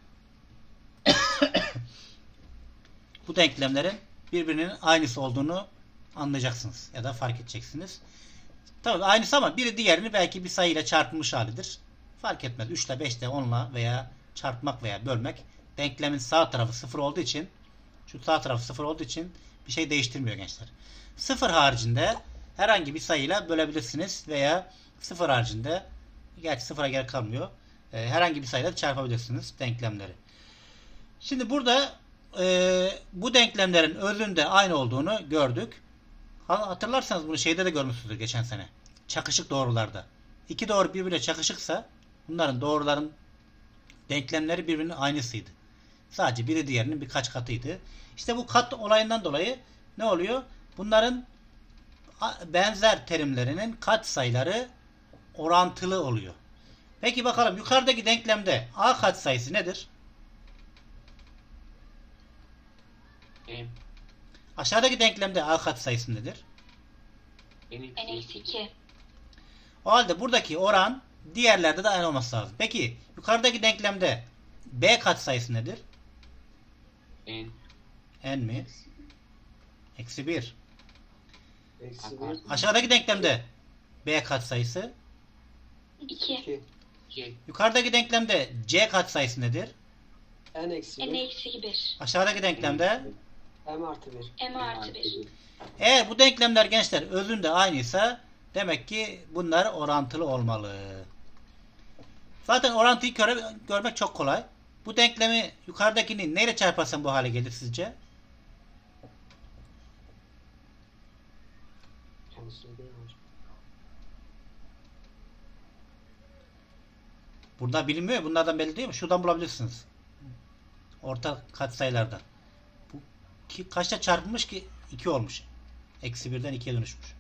[SPEAKER 1] bu denklemlerin birbirinin aynısı olduğunu anlayacaksınız ya da fark edeceksiniz. Tabii aynısı ama biri diğerini belki bir sayıyla çarpılmış halidir. Fark etmez. üç ile beş ile on ile veya çarpmak veya bölmek. Denklemin sağ tarafı sıfır olduğu için, şu sağ tarafı sıfır olduğu için bir şey değiştirmiyor gençler. sıfır haricinde herhangi bir sayıyla bölebilirsiniz veya sıfır haricinde, gerçi sıfıra gerek kalmıyor, herhangi bir sayıyla çarpabilirsiniz denklemleri. Şimdi burada e, bu denklemlerin özünde aynı olduğunu gördük. Hatırlarsanız bunu şeyde de görmüşsünüzdür geçen sene. Çakışık doğrularda. İki doğru birbirine çakışıksa bunların doğruların denklemleri birbirinin aynısıydı. Sadece biri diğerinin birkaç katıydı. İşte bu kat olayından dolayı ne oluyor? Bunların benzer terimlerinin katsayıları orantılı oluyor. Peki bakalım yukarıdaki denklemde a katsayısı nedir?
[SPEAKER 3] M.
[SPEAKER 1] Aşağıdaki denklemde a katsayısı nedir?
[SPEAKER 3] N
[SPEAKER 4] N eksi iki.
[SPEAKER 1] O halde buradaki oran diğerlerde de aynı olması lazım. Peki yukarıdaki denklemde b katsayısı nedir?
[SPEAKER 3] N.
[SPEAKER 1] N mi? Eksi bir.
[SPEAKER 2] Eksi bir.
[SPEAKER 1] Aşağıdaki denklemde b katsayısı.
[SPEAKER 4] iki.
[SPEAKER 2] iki.
[SPEAKER 3] C.
[SPEAKER 1] Yukarıdaki denklemde c katsayısı nedir?
[SPEAKER 2] N eksi
[SPEAKER 4] N
[SPEAKER 2] bir.
[SPEAKER 4] eksi bir.
[SPEAKER 1] Aşağıdaki denklemde.
[SPEAKER 2] M artı bir.
[SPEAKER 4] M artı bir.
[SPEAKER 1] Eğer bu denklemler gençler özünde aynıysa demek ki bunlar orantılı olmalı. Zaten orantıyı göre, görmek çok kolay. Bu denklemi yukarıdakini neyle çarparsam bu hale gelir sizce?
[SPEAKER 2] Kendisini değil hocam.
[SPEAKER 1] Burada bilinmiyor. Bunlardan belli değil mi? Şuradan bulabilirsiniz. Orta katsayılardan. Bu ki, kaçta çarpılmış ki? iki olmuş. Eksi birden ikiye dönüşmüş.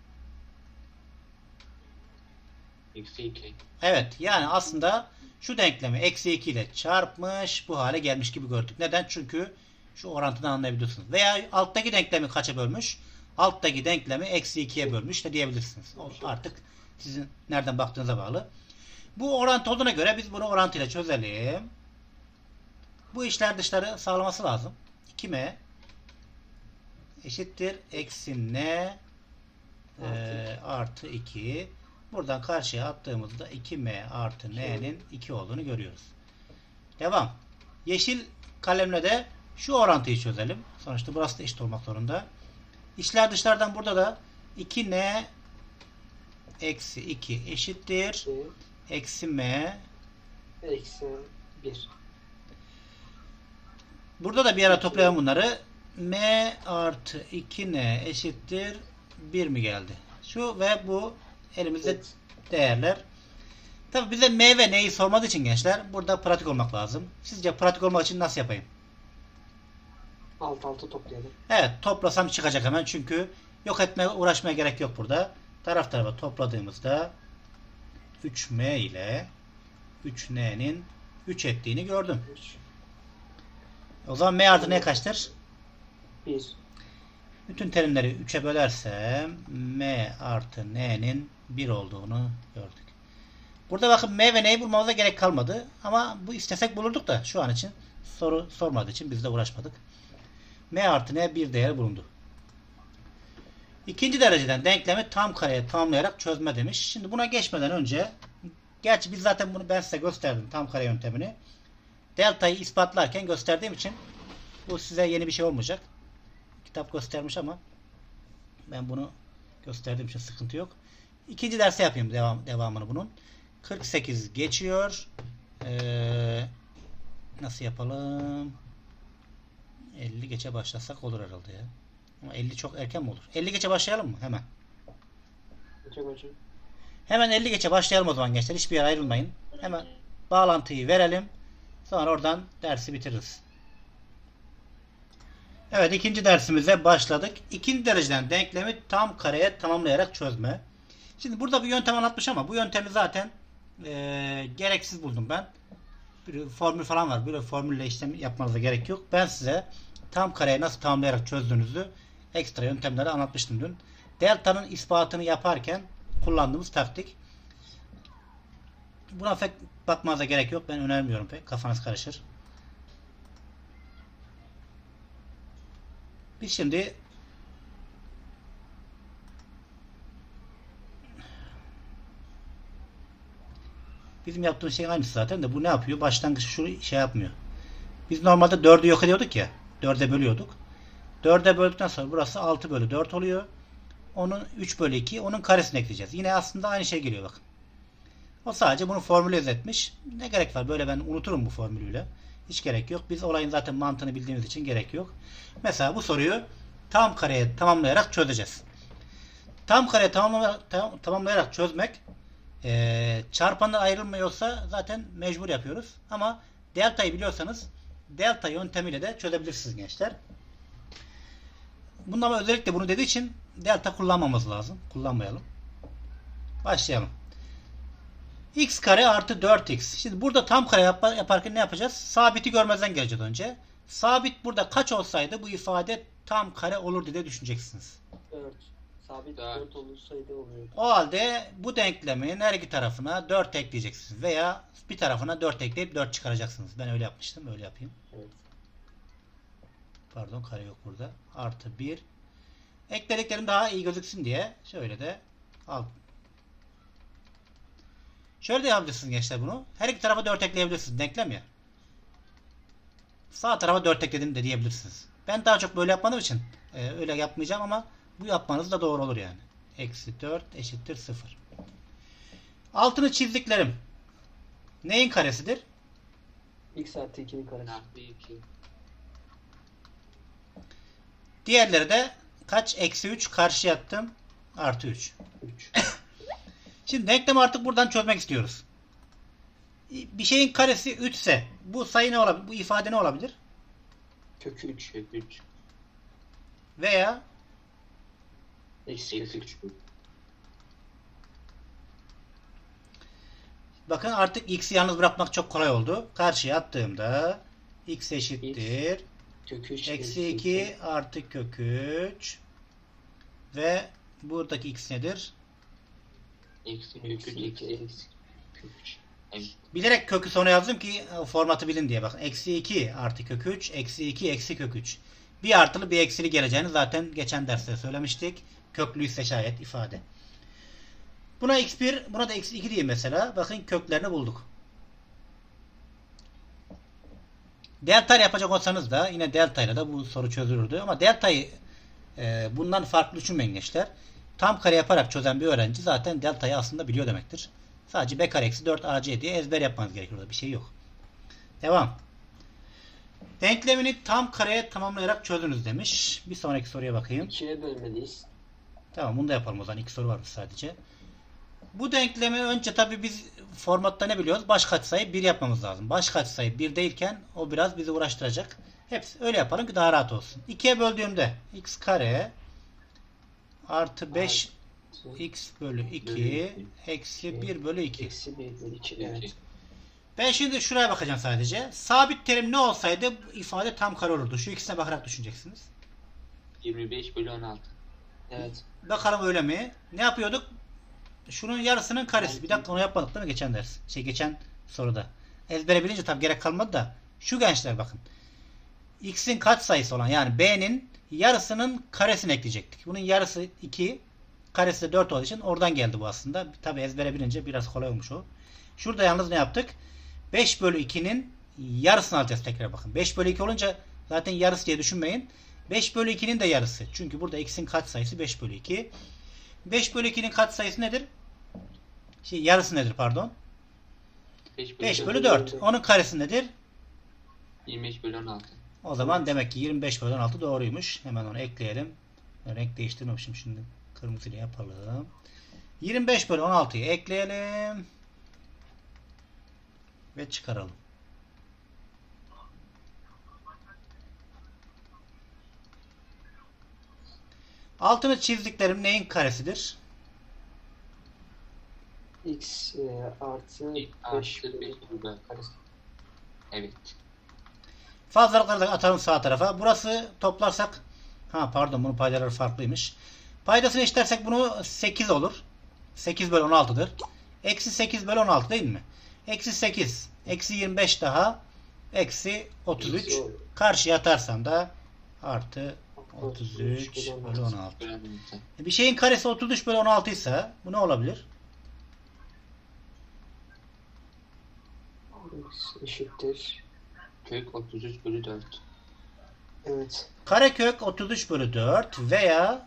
[SPEAKER 3] Eksi iki.
[SPEAKER 1] Evet. Yani aslında şu denklemi eksi iki ile çarpmış, bu hale gelmiş gibi gördük. Neden? Çünkü şu orantıdan anlayabiliyorsunuz. Veya alttaki denklemi kaça bölmüş? Alttaki denklemi eksi ikiye bölmüş de diyebilirsiniz. O artık sizin nereden baktığınıza bağlı. Bu orantı olduğuna göre biz bunu orantıyla çözelim. Bu içler dışları sağlaması lazım. iki m eşittir eksi n e, artı iki. Buradan karşıya attığımızda iki m artı n'nin iki olduğunu görüyoruz. Devam. Yeşil kalemle de şu orantıyı çözelim. Sonuçta burası da eşit olmak zorunda. İçler dışlardan burada da iki n eksi iki eşittir
[SPEAKER 2] iki.
[SPEAKER 1] eksi m.
[SPEAKER 2] Eksi bir.
[SPEAKER 1] Burada da bir ara toplayalım bunları. M artı iki n eşittir bir mi geldi? Şu ve bu elimizde
[SPEAKER 2] Evet.
[SPEAKER 1] değerler. Tabi bize M ve N'yi sormadığı için gençler burada pratik olmak lazım. Sizce pratik olmak için nasıl yapayım?
[SPEAKER 2] Alt altı toplayalım.
[SPEAKER 1] Evet, toplasam çıkacak hemen çünkü yok etmeye uğraşmaya gerek yok burada. Taraf tarafa topladığımızda üç M ile üç N'nin üç ettiğini gördüm.
[SPEAKER 2] üç.
[SPEAKER 1] O zaman M artı N kaçtır?
[SPEAKER 2] bir.
[SPEAKER 1] Bütün terimleri üçe bölersem M artı N'nin bir olduğunu gördük. Burada bakın M ve N'yi bulmamıza gerek kalmadı. Ama bu istesek bulurduk da şu an için soru sormadığı için biz de uğraşmadık. M artı N bir değer bulundu. İkinci dereceden denklemi tam kareye tamamlayarak çözme demiş. Şimdi buna geçmeden önce, gerçi biz zaten bunu ben size gösterdim tam kare yöntemini. Delta'yı ispatlarken gösterdiğim için bu size yeni bir şey olmayacak. Kitap göstermiş ama ben bunu gösterdiğim için sıkıntı yok. İkinci derse yapayım devam, devamını bunun. kırk sekiz geçiyor. Ee, nasıl yapalım? elli geçe başlasak olur herhalde ya. Ama elli çok erken mi olur? elli geçe başlayalım mı? Hemen.
[SPEAKER 2] Hocam hocam.
[SPEAKER 1] Hemen elli geçe başlayalım o zaman gençler. Hiçbir yere ayrılmayın. Hemen bağlantıyı verelim. Sonra oradan dersi bitiririz. Evet, ikinci dersimize başladık. İkinci dereceden denklemi tam kareye tamamlayarak çözme. Şimdi burada bir yöntem anlatmış ama bu yöntemi zaten e, gereksiz buldum ben. Bir formül falan var. Böyle formülle işlem yapmanıza gerek yok. Ben size tam kareye nasıl tamamlayarak çözdüğünüzü ekstra yöntemleri anlatmıştım dün. Delta'nın ispatını yaparken kullandığımız taktik. Buna pek bakmanıza gerek yok. Ben önermiyorum pek. Kafanız karışır. Biz şimdi bizim yaptığımız şey aynısı zaten de bu ne yapıyor? Başlangıç şu şey yapmıyor. Biz normalde dördü yok ediyorduk ya. dörde bölüyorduk. dörde böldükten sonra burası altı bölü dört oluyor. Onun üç bölü iki. Onun karesini ekleyeceğiz. Yine aslında aynı şey geliyor bakın. O sadece bunu formüle etmiş. Ne gerek var? Böyle ben unuturum bu formülüyle. Hiç gerek yok. Biz olayın zaten mantığını bildiğimiz için gerek yok. Mesela bu soruyu tam kareye tamamlayarak çözeceğiz. Tam kareye tamamlayarak, tam, tamamlayarak çözmek e, çarpanlar ayrılmıyorsa zaten mecbur yapıyoruz. Ama delta'yı biliyorsanız delta yöntemiyle de çözebilirsiniz gençler. Bunda ama özellikle bunu dediği için delta kullanmamız lazım. Kullanmayalım. Başlayalım. X kare artı dört x. Şimdi burada tam kare yap yaparken ne yapacağız? Sabiti görmezden geleceğiz önce. Sabit burada kaç olsaydı bu ifade tam kare olur diye düşüneceksiniz.
[SPEAKER 2] dört. Sabit
[SPEAKER 3] Dört.
[SPEAKER 2] dört olursaydı oluyor.
[SPEAKER 1] O halde bu denklemin her iki tarafına dört ekleyeceksiniz. Veya bir tarafına dört ekleyip dört çıkaracaksınız. Ben öyle yapmıştım. Öyle yapayım.
[SPEAKER 2] Evet.
[SPEAKER 1] Pardon, kare yok burada. Artı bir. Eklediklerim daha iyi gözüksün diye şöyle de al. Şöyle de yapabilirsiniz gençler bunu. Her iki tarafa dört ekleyebilirsiniz. Denklem ya. Sağ tarafa dört ekledim de diyebilirsiniz. Ben daha çok böyle yapmadığım için e, öyle yapmayacağım ama bu yapmanız da doğru olur yani. Eksi dört eşittir sıfır. Altını çizdiklerim neyin karesidir?
[SPEAKER 2] X artı ikinin karesi.
[SPEAKER 3] Artı iki.
[SPEAKER 1] Diğerleri de kaç? Eksi üç karşıya attım. Artı üç.
[SPEAKER 2] üç.
[SPEAKER 1] Şimdi denklemi artık buradan çözmek istiyoruz. Bir şeyin karesi üç ise bu sayı ne olabilir? Bu ifade ne olabilir?
[SPEAKER 2] Kök üç.
[SPEAKER 3] Kök üç.
[SPEAKER 1] Veya
[SPEAKER 2] Eksi
[SPEAKER 3] Eksi
[SPEAKER 2] üç.
[SPEAKER 3] üç.
[SPEAKER 1] bakın artık x'i yalnız bırakmak çok kolay oldu. Karşıya attığımda x eşittir.
[SPEAKER 2] Kök üç.
[SPEAKER 1] Eksi iki artı kök üç. Ve buradaki x nedir?
[SPEAKER 3] Eksi kök üç. Eksi eksi kök üç. Evet.
[SPEAKER 1] Bilerek kökü sona yazdım ki formatı bilin diye. Bakın eksi iki artı kök üç. Eksi iki eksi kök üç. Bir artılı bir eksili geleceğini zaten geçen derste söylemiştik. Köklüyse şayet ifade. Buna x bir, buna da eksi iki diyeyim mesela. Bakın köklerini bulduk. Delta yapacak olsanız da yine delta ile de bu soru çözülürdü. Ama deltayı e, bundan farklı düşünmeyin gençler. Tam kare yaparak çözen bir öğrenci zaten deltayı aslında biliyor demektir. Sadece b kare eksi dört a c diye ezber yapmanız gerekiyor. Orada bir şey yok. Devam. Denklemini tam kareye tamamlayarak çözünüz demiş. Bir sonraki soruya bakayım.
[SPEAKER 2] ikiye bölmeliyiz.
[SPEAKER 1] Tamam, bunu da yapalım o zaman. İki soru varmış sadece. Bu denklemi önce tabii biz formatta ne biliyoruz? Baş katsayı bir yapmamız lazım. Baş katsayı bir değilken o biraz bizi uğraştıracak. Hepsi öyle yapalım ki daha rahat olsun. ikiye böldüğümde x kare artı beş x bölü iki eksi bir bölü iki.
[SPEAKER 2] Eksi bir bölü iki. Evet.
[SPEAKER 1] Ben şimdi şuraya bakacağım sadece. Sabit terim ne olsaydı ifade tam kare olurdu. Şu ikisine bakarak düşüneceksiniz.
[SPEAKER 3] yirmi beş bölü on altı.
[SPEAKER 2] Evet.
[SPEAKER 1] Bakalım öyle mi? Ne yapıyorduk? Şunun yarısının karesi. Bir dakika onu yapmadık değil mi geçen ders? Şey geçen soruda. Ezbere bilince tabi gerek kalmadı da. Şu gençler bakın. X'in katsayısı olan yani B'nin yarısının karesini ekleyecektik. Bunun yarısı iki. Karesi de dört olduğu için oradan geldi bu aslında. Tabi ezbere bilince biraz kolay olmuş o. Şurada yalnız ne yaptık? beş bölü ikinin yarısını alacağız tekrar bakın. beş bölü iki olunca zaten yarısı diye düşünmeyin. beş bölü ikinin de yarısı. Çünkü burada x'in katsayısı beş bölü iki. beş bölü ikinin katsayısı nedir? Şey, yarısı nedir pardon? beş bölü dört. Onun karesi nedir?
[SPEAKER 3] yirmi beş bölü on altı.
[SPEAKER 1] O zaman demek ki yirmi beş bölü on altı doğruymuş. Hemen onu ekleyelim. Ben renk değiştirmemişim şimdi. Kırmızıyla yapalım. yirmi beş bölü on altıyı ekleyelim. Ve çıkaralım. Altını çizdiklerim neyin karesidir?
[SPEAKER 2] X e, artı
[SPEAKER 3] İlk
[SPEAKER 2] beş
[SPEAKER 3] artı beş
[SPEAKER 2] bölü
[SPEAKER 3] bölü
[SPEAKER 2] karesi.
[SPEAKER 3] Evet.
[SPEAKER 1] Fazlalıkları da atalım sağ tarafa. Burası toplarsak ha pardon bunun paydaları farklıymış. Paydasını eşitlersek bunu sekiz olur. sekiz bölü on altıdır. Eksi sekiz bölü on altı değil mi? Eksi sekiz. Eksi yirmi beş daha. Eksi otuz üç.
[SPEAKER 2] Eksi-
[SPEAKER 1] Karşıya atarsam da artı otuz üç bölü on altı.
[SPEAKER 3] Bölü on altı.
[SPEAKER 1] Bir şeyin karesi otuz üç bölü on altı ise bu ne olabilir?
[SPEAKER 2] X eşittir.
[SPEAKER 3] Kök otuz üç bölü dört.
[SPEAKER 2] Evet.
[SPEAKER 1] Karekök otuz üç bölü dört veya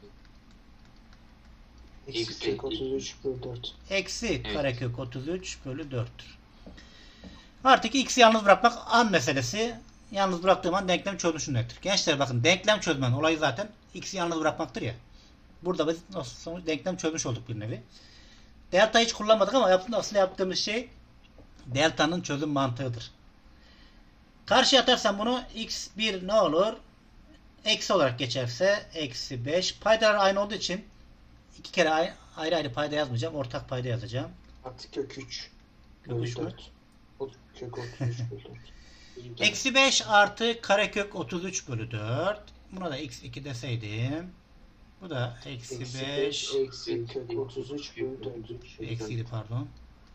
[SPEAKER 2] Eksi
[SPEAKER 3] Eksi
[SPEAKER 2] kök otuz üç bölü dört.
[SPEAKER 1] eksi
[SPEAKER 3] Evet.
[SPEAKER 1] karekök otuz üç bölü dörttür. Artık x'i yalnız bırakmak an meselesi. Yalnız bıraktığım an denklem çözmüşüm demektir. Gençler bakın denklem çözmenin olayı zaten x'i yalnız bırakmaktır ya. Burada biz nasıl denklem çözmüş olduk bir nevi. Delta hiç kullanmadık ama yaptığımız, aslında yaptığımız şey delta'nın çözüm mantığıdır. Karşıya atarsam bunu x bir ne olur? Eksi olarak geçerse eksi beş. Paydalar aynı olduğu için iki kere ayrı ayrı, ayrı payda yazmayacağım. Ortak payda yazacağım.
[SPEAKER 2] Artı kök üç
[SPEAKER 1] Kök
[SPEAKER 2] bölü
[SPEAKER 1] üç mü?
[SPEAKER 2] dört. O- Kök otuz üç bölü dört.
[SPEAKER 1] Eksi beş artı karekök otuz üç bölü dört. Buna da x iki deseydim. Bu da eksi
[SPEAKER 2] Eksi
[SPEAKER 1] beş.
[SPEAKER 2] beş eksi kök otuz üç bölü dört.
[SPEAKER 1] Eksiydi pardon.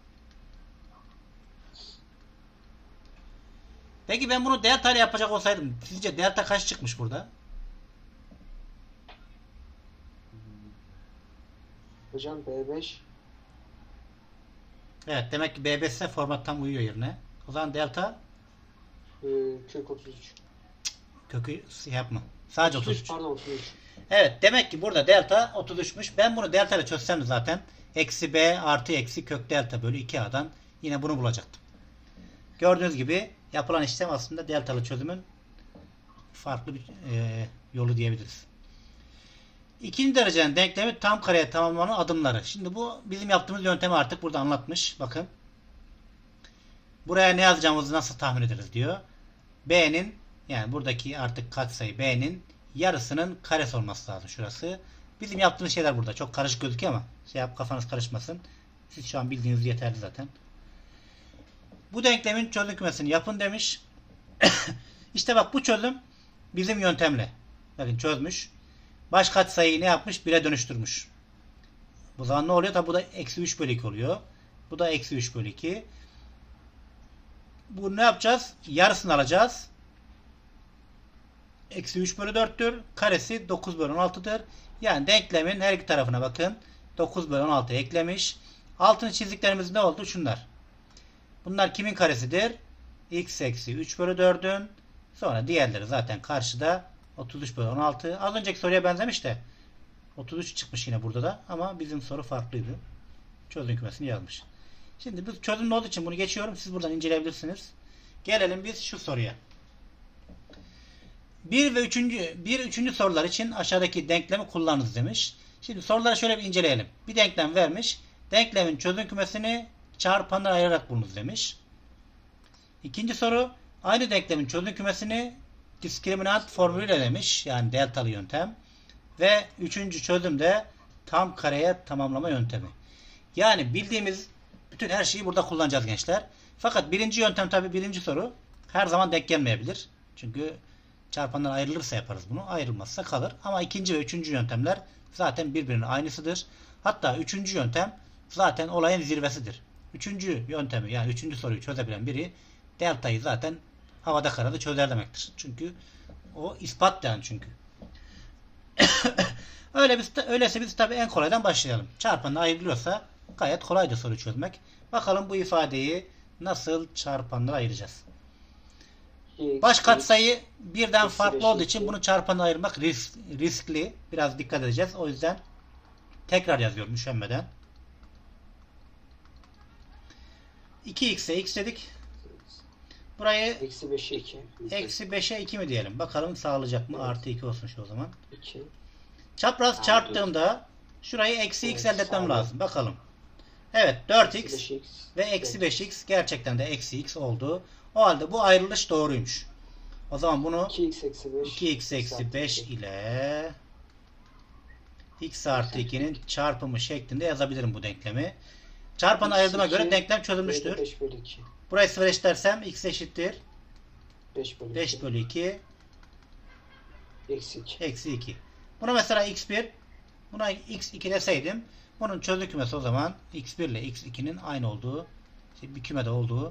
[SPEAKER 1] Peki ben bunu delta ile yapacak olsaydım sizce delta kaç çıkmış burada?
[SPEAKER 2] Hocam B beş.
[SPEAKER 1] Evet demek ki B beş ise format tam uyuyor yerine. O zaman delta
[SPEAKER 2] e, kök otuz üç.
[SPEAKER 1] kökü şey yapma. Sadece otuz üç.
[SPEAKER 2] Pardon otuz üç.
[SPEAKER 1] Evet demek ki burada delta otuz üçmüş. Ben bunu delta ile çözsem de zaten eksi b artı eksi kök delta bölü iki a'dan yine bunu bulacaktım. Gördüğünüz gibi yapılan işlem aslında deltalı çözümün farklı bir e, yolu diyebiliriz. İkinci derecenin denklemi tam kareye tamamlamanın adımları. Şimdi bu bizim yaptığımız yöntemi artık burada anlatmış. Bakın. Buraya ne yazacağımızı nasıl tahmin ederiz diyor. B'nin yani buradaki artık katsayı B'nin yarısının karesi olması lazım şurası. Bizim yaptığımız şeyler burada. Çok karışık gözüküyor ama şey yap kafanız karışmasın. Siz şu an bildiğiniz yeterli zaten. Bu denklemin çözüm kümesini yapın demiş. İşte bak bu çözüm bizim yöntemle. Bakın çözmüş. Baş katsayıyı ne yapmış? bire dönüştürmüş. Bu zaman ne oluyor? Tabi bu da eksi üç bölü iki oluyor. Bu da eksi üç bölü iki. Bu ne yapacağız? Yarısını alacağız. Eksi üç bölü dörttür. Karesi dokuz bölü on altıdır. Yani denklemin her iki tarafına bakın. dokuz bölü on altı eklemiş. Altını çizdiklerimiz ne oldu? Şunlar. Bunlar kimin karesidir? X eksi üç bölü dördün. Sonra diğerleri zaten karşıda. otuz üç bölü on altı. Az önceki soruya benzemiş de. otuz üç çıkmış yine burada da. Ama bizim soru farklıydı. Çözüm kümesini yazmış. Şimdi biz çözümlü olduğu için bunu geçiyorum. Siz buradan inceleyebilirsiniz. Gelelim biz şu soruya. bir ve üçüncü bir üçüncü sorular için aşağıdaki denklemi kullanınız demiş. Şimdi soruları şöyle bir inceleyelim. Bir denklem vermiş. Denklemin çözüm kümesini çarpanlara ayırarak bulunuz demiş. İkinci soru, aynı denklemin çözüm kümesini diskriminant formülüyle demiş. Yani deltalı yöntem. Ve üçüncü çözüm de tam kareye tamamlama yöntemi. Yani bildiğimiz bütün her şeyi burada kullanacağız gençler. Fakat birinci yöntem, tabi birinci soru her zaman denk gelmeyebilir. Çünkü çarpanlar ayrılırsa yaparız bunu. Ayrılmazsa kalır. Ama ikinci ve üçüncü yöntemler zaten birbirinin aynısıdır. Hatta üçüncü yöntem zaten olayın zirvesidir. Üçüncü yöntemi, yani üçüncü soruyu çözebilen biri deltayı zaten havada karada çözer demektir. Çünkü o ispat yani çünkü. Öyle biz, öyleyse biz tabii en kolaydan başlayalım. Çarpanla ayrılıyorsa gayet kolaydır soru çözmek. Bakalım bu ifadeyi nasıl çarpanlara ayıracağız. Baş katsayı birden farklı olduğu için bunu çarpanla ayırmak risk, riskli. Biraz dikkat edeceğiz. O yüzden tekrar yazıyorum üşenmeden. iki x'e x dedik. Burayı
[SPEAKER 2] Eksi beşe iki.
[SPEAKER 1] eksi beşe iki mi diyelim? Bakalım sağlayacak mı?
[SPEAKER 2] Evet.
[SPEAKER 1] Artı iki olsun şu o zaman.
[SPEAKER 2] iki.
[SPEAKER 1] Çapraz
[SPEAKER 3] Aa,
[SPEAKER 1] çarptığımda şurayı eksi x
[SPEAKER 2] Evet,
[SPEAKER 1] elde etmem
[SPEAKER 2] sağ ol.
[SPEAKER 1] lazım. Bakalım. Evet, dört x
[SPEAKER 2] beş x.
[SPEAKER 1] ve eksi beş x gerçekten de eksi x oldu. O halde bu ayrılış doğruymuş. O zaman bunu
[SPEAKER 2] iki x eksi beş.
[SPEAKER 1] iki x eksi beş ile x artı ikinin çarpımı şeklinde yazabilirim bu denklemi. Çarpanı ayırdığıma göre denklem çözülmüştür.
[SPEAKER 2] beş bölü iki.
[SPEAKER 1] Burayı sıfır eşitlersem x eşittir
[SPEAKER 2] beş bölü
[SPEAKER 1] beş
[SPEAKER 2] iki.
[SPEAKER 1] bölü iki
[SPEAKER 2] Eksi iki.
[SPEAKER 1] eksi iki. Buna mesela x bir, buna x iki deseydim, bunun çözüm kümesi o zaman x bir ile x ikinin aynı olduğu, işte bir kümede olduğu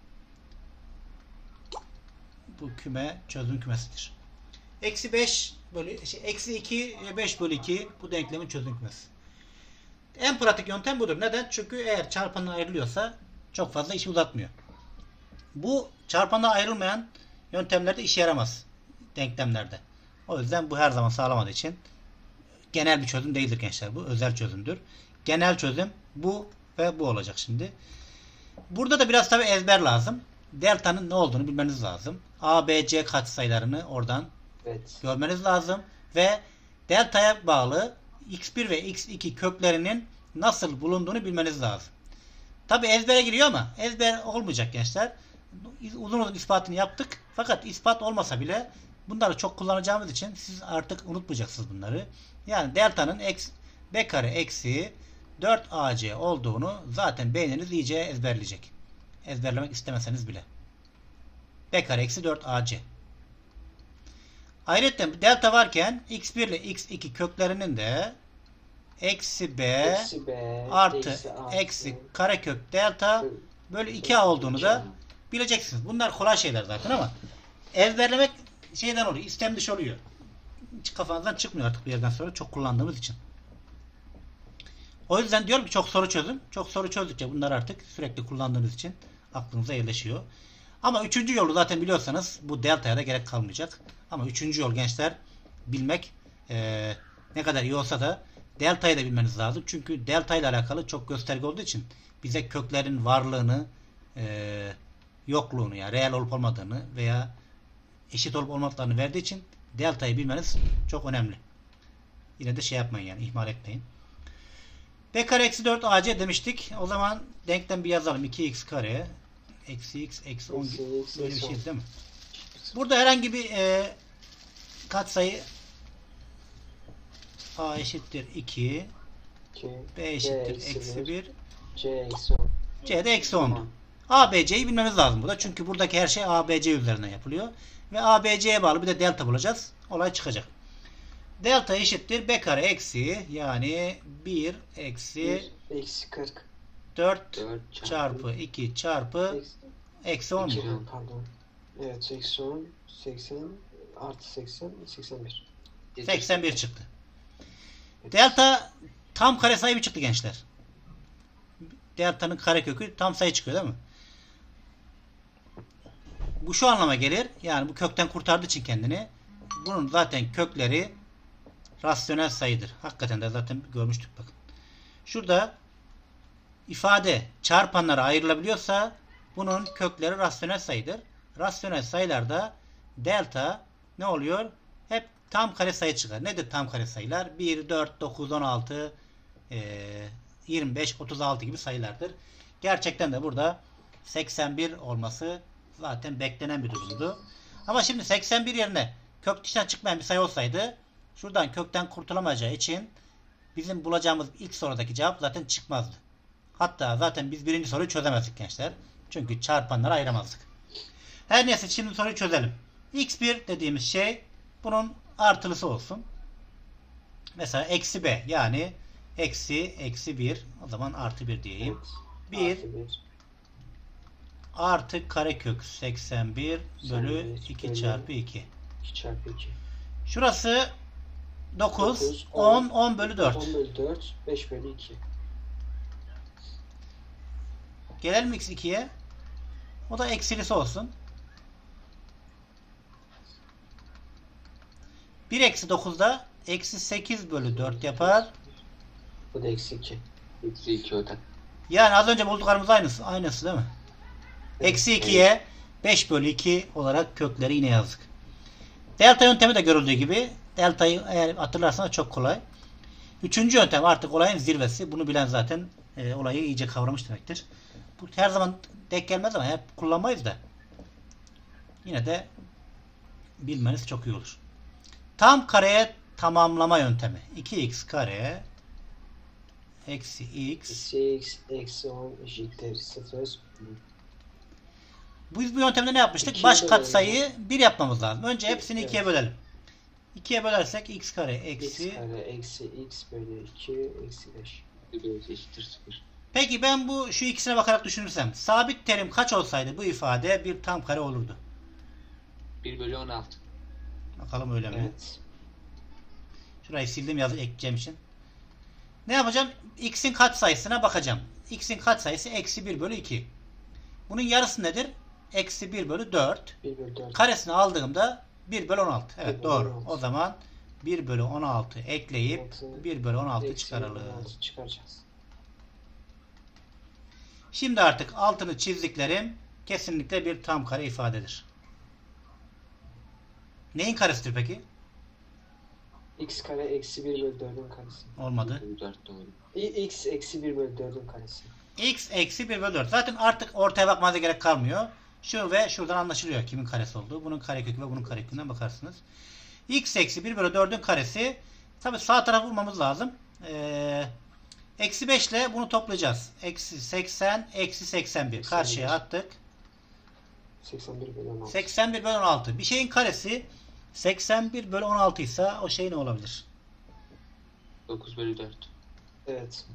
[SPEAKER 1] bu küme çözüm kümesidir. Eksi beş bölü, şey, eksi iki ve beş bölü iki bu denklemin çözüm kümesi. En pratik yöntem budur. Neden? Çünkü eğer çarpanlar ayrılıyorsa çok fazla işi uzatmıyor. Bu çarpanlar ayrılmayan yöntemlerde işe yaramaz denklemlerde. O yüzden bu her zaman sağlamadığı için genel bir çözüm değildir gençler. Bu özel çözümdür. Genel çözüm bu ve bu olacak şimdi. Burada da biraz tabi ezber lazım. Delta'nın ne olduğunu bilmeniz lazım. A, B, C katsayılarını oradan
[SPEAKER 2] Evet.
[SPEAKER 1] görmeniz lazım. Ve delta'ya bağlı x bir ve x iki köklerinin nasıl bulunduğunu bilmeniz lazım. Tabi ezbere giriyor ama ezber olmayacak gençler. Uzun uzun ispatını yaptık. Fakat ispat olmasa bile bunları çok kullanacağımız için siz artık unutmayacaksınız bunları. Yani delta'nın b kare eksi dört a c olduğunu zaten beyniniz iyice ezberleyecek. Ezberlemek istemeseniz bile. B kare eksi dört a c. Ayrıca delta varken x bir ile x iki köklerinin de eksi b,
[SPEAKER 2] Eksi b
[SPEAKER 1] artı
[SPEAKER 2] eksi, artı,
[SPEAKER 1] eksi karekök delta bölü iki a olduğunu da bileceksiniz. Bunlar kolay şeyler zaten ama ezberlemek şeyden oluyor. İstem dışı oluyor. Hiç kafanızdan çıkmıyor artık bir yerden sonra çok kullandığımız için. O yüzden diyorum ki çok soru çözün. Çok soru çözdükçe bunlar artık sürekli kullandığınız için aklınıza yerleşiyor. Ama üçüncü yolu zaten biliyorsanız bu delta'ya da gerek kalmayacak. Ama üçüncü yol gençler bilmek ee, ne kadar iyi olsa da delta'yı da bilmeniz lazım. Çünkü delta ile alakalı çok gösterge olduğu için bize köklerin varlığını ee, yokluğunu yani reel olup olmadığını veya eşit olup olmadıklarını verdiği için delta'yı bilmeniz çok önemli. Yine de şey yapmayın yani ihmal etmeyin. B kare eksi dört a c demiştik. O zaman denklem bir yazalım. iki x kare eksi x eksi on böyle bir şey değil mi? Burada herhangi bir e, katsayı a eşittir iki, b eşittir eksi bir,
[SPEAKER 2] c eksi on.
[SPEAKER 1] c de eksi on. A, B, C'yi bilmemiz lazım burada. Çünkü buradaki her şey A, B, C üzerinden yapılıyor. Ve A, B, C'ye bağlı bir de delta bulacağız. Olay çıkacak. Delta eşittir B kare eksi yani bir eksi
[SPEAKER 2] bir eksi kırk.
[SPEAKER 1] dört
[SPEAKER 3] dört
[SPEAKER 1] çarpı iki çarpı
[SPEAKER 2] Eksi,
[SPEAKER 1] eksi on mu?
[SPEAKER 2] iki, pardon. Evet seksen on, seksen artı seksen, seksen bir.
[SPEAKER 1] seksen bir çıktı. Delta tam kare sayı mı çıktı gençler? Delta'nın karekökü tam sayı çıkıyor değil mi? Bu şu anlama gelir. Yani bu kökten kurtardığı için kendini. Bunun zaten kökleri rasyonel sayıdır. Hakikaten de zaten görmüştük bakın. Şurada ifade çarpanlara ayrılabiliyorsa bunun kökleri rasyonel sayıdır. Rasyonel sayılarda delta ne oluyor? Hep tam kare sayı çıkar. Nedir tam kare sayılar? bir, dört, dokuz, on altı, yirmi beş, otuz altı gibi sayılardır. Gerçekten de burada seksen bir olması zaten beklenen bir durumdu. Ama şimdi seksen bir yerine kök dışından çıkmayan bir sayı olsaydı şuradan kökten kurtulamayacağı için bizim bulacağımız ilk sorudaki cevap zaten çıkmazdı. Hatta zaten biz birinci soruyu çözemezdik gençler. Çünkü çarpanları ayıramazdık. Her neyse şimdi soruyu çözelim. x bir dediğimiz şey bunun artılısı olsun. Mesela eksi b yani eksi eksi bir, o zaman artı bir diyeyim.
[SPEAKER 2] Evet.
[SPEAKER 1] bir
[SPEAKER 2] Artı bir.
[SPEAKER 1] artı karekök seksen bir bölü
[SPEAKER 2] seksen bir
[SPEAKER 1] iki
[SPEAKER 2] bölü
[SPEAKER 1] çarpı iki.
[SPEAKER 2] iki çarpı iki.
[SPEAKER 1] Şurası dokuz,
[SPEAKER 2] dokuz,
[SPEAKER 1] on, on bölü dört.
[SPEAKER 2] on bölü dört, beş bölü iki.
[SPEAKER 1] Gelelim x ikiye. O da eksilisi olsun. bir eksi dokuzda eksi sekiz bölü dört yapar.
[SPEAKER 2] Bu da eksi iki.
[SPEAKER 3] Eksi iki hocam.
[SPEAKER 1] Yani az önce bulduklarımız aynısı. Aynısı değil mi? Eksi ikiye beş bölü iki olarak kökleri yine yazdık. Delta yöntemi de görüldüğü gibi. Deltayı eğer hatırlarsanız çok kolay. Üçüncü yöntem artık olayın zirvesi. Bunu bilen zaten e, olayı iyice kavramış demektir. Bu her zaman denk gelmez ama hep kullanmayız da. Yine de bilmeniz çok iyi olur. Tam kareye tamamlama yöntemi. iki x kare eksi x.
[SPEAKER 2] Eksi x eksi on eşittir sıfır.
[SPEAKER 1] Biz bu yöntemde ne yapmıştık?
[SPEAKER 2] İkiye
[SPEAKER 1] Baş
[SPEAKER 2] bölelim.
[SPEAKER 1] katsayıyı bir yapmamız lazım. Önce hepsini
[SPEAKER 2] Evet.
[SPEAKER 1] ikiye bölelim. ikiye bölersek x kare eksi.
[SPEAKER 2] X kare eksi x bölü iki eksi beş.
[SPEAKER 3] beş eşittir sıfır.
[SPEAKER 1] Peki ben bu şu ikisine bakarak düşünürsem sabit terim kaç olsaydı bu ifade bir tam kare olurdu.
[SPEAKER 3] bir bölü on altı.
[SPEAKER 1] Bakalım öyle mi?
[SPEAKER 2] Evet.
[SPEAKER 1] Şurayı sildim yazı ekleyeceğim için. Ne yapacağım? X'in katsayısına bakacağım. X'in katsayısı eksi bir bölü iki. Bunun yarısı nedir? Eksi bir bölü dört.
[SPEAKER 2] bir bölü dört.
[SPEAKER 1] Karesini aldığımda bir bölü on altı. Evet
[SPEAKER 2] bir bölü
[SPEAKER 1] doğru.
[SPEAKER 2] on altı.
[SPEAKER 1] O zaman bir bölü on altı ekleyip
[SPEAKER 2] Altı.
[SPEAKER 1] bir bölü on altı
[SPEAKER 2] Eksi
[SPEAKER 1] çıkaralım.
[SPEAKER 2] on altı çıkaracağız.
[SPEAKER 1] Şimdi artık altını çizdiklerim kesinlikle bir tam kare ifadedir. Neyin karesidir peki?
[SPEAKER 2] X kare eksi bir bölü dördün karesi.
[SPEAKER 1] Olmadı.
[SPEAKER 3] bir bölü dört doğru.
[SPEAKER 2] İ- X eksi bir bölü dördün karesi.
[SPEAKER 1] X eksi bir bölü dört. Zaten artık ortaya bakmanıza gerek kalmıyor. Şu ve şuradan anlaşılıyor kimin karesi olduğu. Bunun karekökü ve bunun karekökünden bakarsınız. X eksi bir bölü dördün karesi. Tabi sağ tarafı bulmamız lazım. Ee, eksi beş ile bunu toplayacağız. Eksi seksen, eksi seksen bir. Karşıya attık.
[SPEAKER 2] seksen bir bölü on altı.
[SPEAKER 1] seksen bir bölü on altı. Bir şeyin karesi seksen bir bölü on altı ise o şey ne olabilir?
[SPEAKER 3] dokuz bölü dört.
[SPEAKER 2] Evet.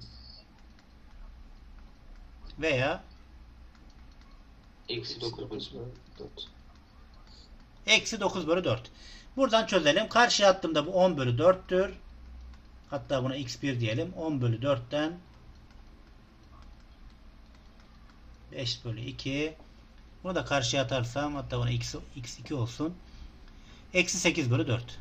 [SPEAKER 1] Veya
[SPEAKER 3] Eksi dokuz bölü
[SPEAKER 2] dört.
[SPEAKER 1] eksi dokuz bölü dört. Buradan çözelim. Karşıya attığımda bu on bölü dörttür. Hatta buna x bir diyelim. on bölü dörtten beş bölü iki. Bunu da karşıya atarsam hatta buna x, x iki olsun. Eksi sekiz bölü dört.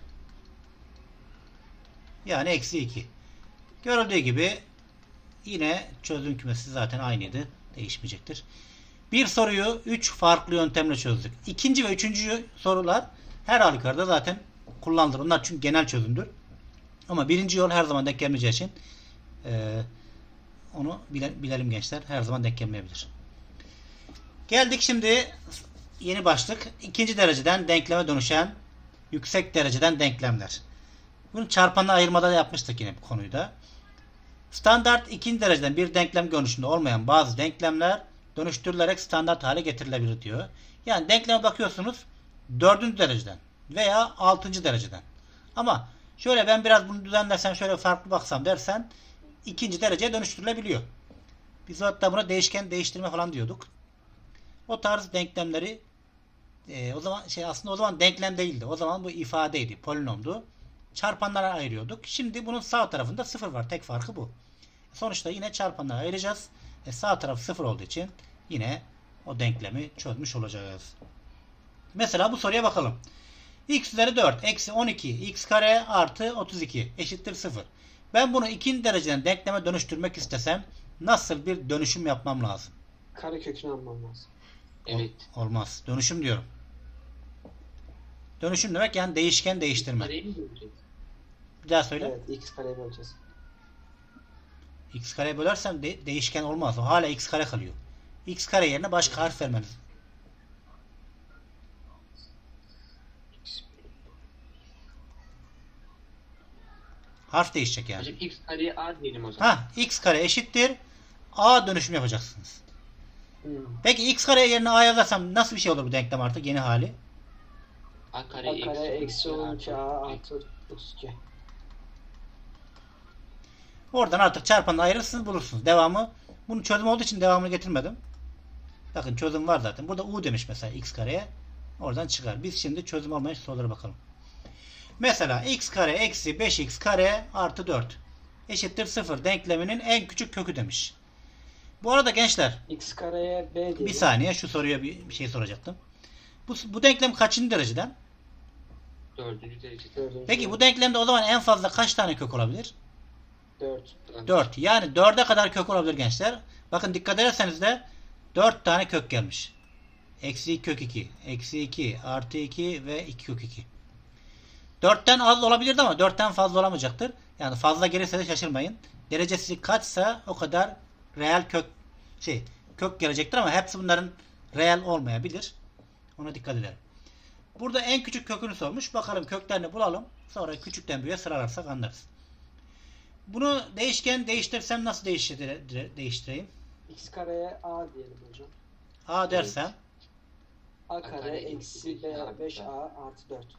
[SPEAKER 1] Yani eksi iki. Görüldüğü gibi yine çözüm kümesi zaten aynıydı. Değişmeyecektir. Bir soruyu üç farklı yöntemle çözdük. İkinci ve üçüncü sorular her halükarda zaten kullanılır. Onlar çünkü genel çözümdür. Ama birinci yol her zaman denk gelmeyeceği için e, onu bile, bilelim gençler. Her zaman denk gelmeyebilir. Geldik şimdi yeni başlık. İkinci dereceden denkleme dönüşen yüksek dereceden denklemler. Bunu çarpanla ayırmada da yapmıştık yine bu konuyu da. Standart ikinci dereceden bir denklem görünüşünde olmayan bazı denklemler dönüştürülerek standart hale getirilebilir diyor. Yani denkleme bakıyorsunuz dördüncü dereceden veya altıncı dereceden. Ama şöyle ben biraz bunu düzenlersem şöyle farklı baksam dersen ikinci dereceye dönüştürülebiliyor. Biz hatta buna değişken değiştirme falan diyorduk. O tarz denklemleri e, o zaman şey aslında o zaman denklem değildi. O zaman bu ifadeydi, polinomdu. Çarpanlara ayırıyorduk. Şimdi bunun sağ tarafında sıfır var. Tek farkı bu. Sonuçta yine çarpanlara ayıracağız. E, sağ taraf sıfır olduğu için yine o denklemi çözmüş olacağız. Mesela bu soruya bakalım. X üzeri dört eksi on iki x kare artı otuz iki eşittir sıfır. Ben bunu ikinci dereceden denkleme dönüştürmek istesem nasıl bir dönüşüm yapmam lazım?
[SPEAKER 2] Kare kökünü almam lazım.
[SPEAKER 3] Evet.
[SPEAKER 1] Olmaz. Dönüşüm diyorum. Dönüşüm demek yani değişken değiştirme.
[SPEAKER 3] Kareyi mi böleceğiz?
[SPEAKER 1] Bir daha söyle.
[SPEAKER 2] Evet, x kareye böleceğiz.
[SPEAKER 1] X kareye bölersem de değişken olmaz. O hala x kare kalıyor. X kare yerine başka harf vermeniz. Harf değişecek yani.
[SPEAKER 3] Hocam x kareye a diyelim o zaman.
[SPEAKER 1] Ha, x kare eşittir a dönüşüm yapacaksınız.
[SPEAKER 2] Hmm.
[SPEAKER 1] Peki x kare yerine a yazarsam nasıl bir şey olur bu denklem artık yeni hali?
[SPEAKER 3] a kare,
[SPEAKER 2] A kare
[SPEAKER 3] eksi
[SPEAKER 2] eksi on iki a artı otuz iki.
[SPEAKER 1] Oradan artık çarpanla ayırırsınız bulursunuz. Devamı bunun çözüm olduğu için devamını getirmedim. Bakın çözüm var zaten. Burada u demiş mesela x kareye. Oradan çıkar. Biz şimdi çözüm olmayan sorulara bakalım. Mesela x kare eksi beş x kare artı dört eşittir sıfır denkleminin en küçük kökü demiş. Bu arada gençler
[SPEAKER 2] X kareye b diyelim.
[SPEAKER 1] bir saniye şu soruya bir, bir şey soracaktım. Bu, bu denklem kaçıncı dereceden?
[SPEAKER 3] Dördüncü derecede.
[SPEAKER 2] Dördüncü
[SPEAKER 1] Peki bu denklemde o zaman en fazla kaç tane kök olabilir?
[SPEAKER 2] dört.
[SPEAKER 1] dört. Yani dörde kadar kök olabilir gençler. Bakın dikkat ederseniz de dört tane kök gelmiş. Eksi kök iki. Eksi iki. Artı iki ve iki kök iki. dörtten az olabilirdi ama dörtten fazla olamayacaktır. Yani fazla gelirse de şaşırmayın. Derecesi kaçsa o kadar reel kök şey kök gelecektir ama hepsi bunların reel olmayabilir. Ona dikkat edelim. Burada en küçük kökünü sormuş. Bakalım köklerini bulalım. Sonra küçükten büyüğe sıralarsak anlarız. Bunu değişken değiştirsem nasıl değiştir değiştireyim?
[SPEAKER 2] X kareye a diyelim hocam.
[SPEAKER 1] A dersem
[SPEAKER 2] A kare eksi b beş a artı dört.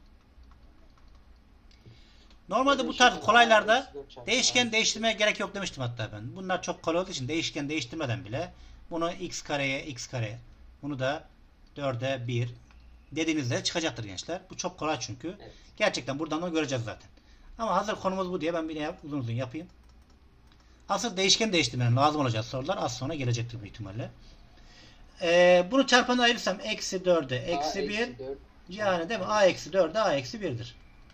[SPEAKER 1] normalde bu tarz kolaylarda değişken değiştirmeye gerek yok demiştim hatta ben. Bunlar çok kolay olduğu için değişken değiştirmeden bile bunu x kareye x kare bunu da dörde bir dediğinizde çıkacaktır gençler. Bu çok kolay çünkü.
[SPEAKER 3] Evet.
[SPEAKER 1] Gerçekten buradan da göreceğiz zaten. Ama hazır konumuz bu diye ben bir yap, uzun uzun yapayım. Asıl değişken değiştirmenin lazım olacak sorular az sonra gelecektir büyük ihtimalle. Ee, bunu çarpanına ayırırsam eksi dörde eksi bir yani değil mi? A eksi dörde A eksi bir'dir.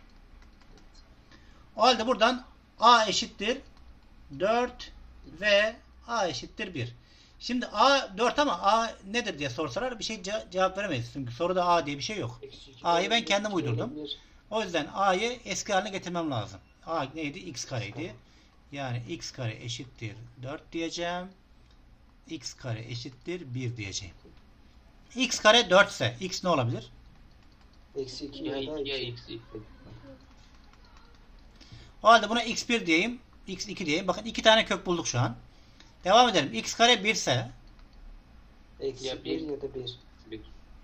[SPEAKER 1] O halde buradan A eşittir dört ve A eşittir bir. Şimdi A dört ama A nedir diye sorsalar bir şey ce cevap veremeyiz. Çünkü soruda A diye bir şey yok. A'yı ben kendim uydurdum. O yüzden A'yı eski haline getirmem lazım. A neydi? X kareydi. Yani x kare eşittir dört diyeceğim. X kare eşittir bir diyeceğim. X kare dört ise x ne olabilir?
[SPEAKER 2] Eksi iki
[SPEAKER 3] Ya
[SPEAKER 2] ya da
[SPEAKER 3] iki ya
[SPEAKER 2] iki.
[SPEAKER 3] eksi iki.
[SPEAKER 1] O halde buna x bir diyeyim. x iki diyeyim. Bakın iki tane kök bulduk şu an. Devam edelim. X kare bir ise
[SPEAKER 2] Eksi
[SPEAKER 3] Ya
[SPEAKER 2] bir
[SPEAKER 3] bir.
[SPEAKER 2] ya da bir.
[SPEAKER 3] Bir.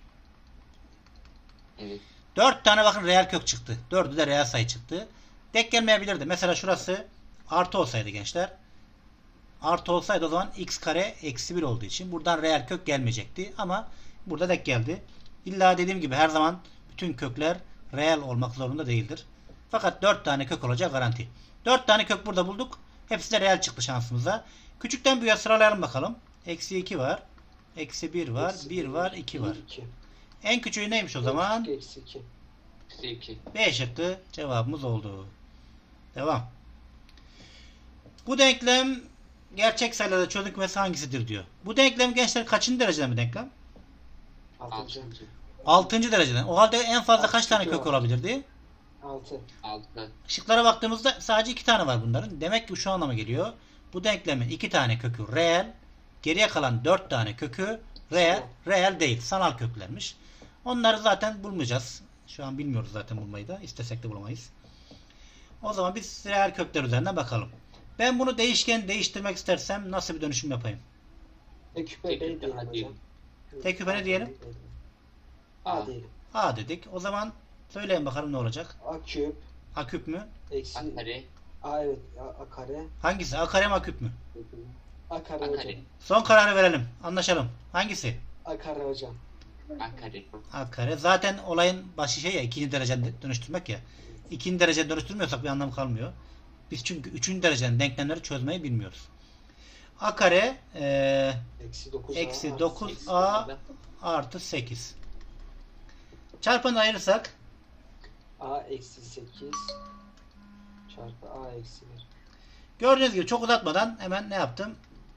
[SPEAKER 3] Evet.
[SPEAKER 1] dört tane bakın reel kök çıktı. dördü de reel sayı çıktı. Denk gelmeyebilirdi. Mesela şurası artı olsaydı gençler. Artı olsaydı o zaman x kare eksi bir olduğu için buradan reel kök gelmeyecekti. Ama burada denk geldi. İlla dediğim gibi her zaman bütün kökler reel olmak zorunda değildir. Fakat dört tane kök olacak garanti. dört tane kök burada bulduk. Hepsi de reel çıktı şansımıza. Küçükten büyüğe sıralayalım bakalım. Eksi iki var. Eksi bir var.
[SPEAKER 2] Eksi
[SPEAKER 1] bir var. iki var.
[SPEAKER 2] iki.
[SPEAKER 1] En küçüğü neymiş o zaman?
[SPEAKER 2] Eksi iki.
[SPEAKER 3] Eksi iki.
[SPEAKER 1] B şıkkı cevabımız oldu. Devam. Bu denklem gerçek sayılarda çözüm kümesi hangisidir diyor. Bu denklem gençler kaçıncı dereceden bir denklem?
[SPEAKER 2] Altıncı.
[SPEAKER 3] Altıncı.
[SPEAKER 1] altıncı dereceden. O halde en fazla kaç tane kök olabilirdi?
[SPEAKER 2] Altı.
[SPEAKER 3] Altı.
[SPEAKER 1] Şıklara baktığımızda sadece iki tane var bunların. Demek ki şu anlama geliyor. Bu denklemin iki tane kökü reel. Geriye kalan dört tane kökü reel, reel değil. Sanal köklermiş. Onları zaten bulmayacağız. Şu an bilmiyoruz zaten bulmayı da. İstesek de bulamayız. O zaman biz reel kökler üzerinden bakalım. Ben bunu değişken değiştirmek istersem nasıl bir dönüşüm yapayım?
[SPEAKER 2] Teküpe
[SPEAKER 3] Teküpe
[SPEAKER 2] b diyelim
[SPEAKER 3] A
[SPEAKER 2] hocam.
[SPEAKER 3] diyelim.
[SPEAKER 1] Teküpe ne diyelim?
[SPEAKER 2] A
[SPEAKER 3] A.
[SPEAKER 2] diyelim.
[SPEAKER 1] A dedik. O zaman söyleyin bakalım ne olacak?
[SPEAKER 2] A küp.
[SPEAKER 1] A küp mü?
[SPEAKER 2] Eksi.
[SPEAKER 3] A kare.
[SPEAKER 2] A evet. A, A kare.
[SPEAKER 1] Hangisi? A kare mi A küp mü?
[SPEAKER 2] A kare
[SPEAKER 3] A
[SPEAKER 2] hocam.
[SPEAKER 3] kare.
[SPEAKER 1] Son kararı verelim. Anlaşalım. Hangisi?
[SPEAKER 2] A kare hocam.
[SPEAKER 3] A kare.
[SPEAKER 1] A kare. Zaten olayın başı şey ya ikinci dereceden dönüştürmek ya. İkinci dereceden dönüştürmüyorsak bir anlamı kalmıyor. Biz çünkü üçüncü dereceden denklemleri çözmeyi bilmiyoruz. A kare e,
[SPEAKER 2] Eksi dokuz A.
[SPEAKER 1] eksi
[SPEAKER 2] artı
[SPEAKER 1] dokuz
[SPEAKER 2] sekiz.
[SPEAKER 1] A artı sekiz. Çarpanı ayırırsak
[SPEAKER 2] A eksi sekiz. Çarpı A eksi bir.
[SPEAKER 1] gördüğünüz gibi çok uzatmadan hemen ne yaptım?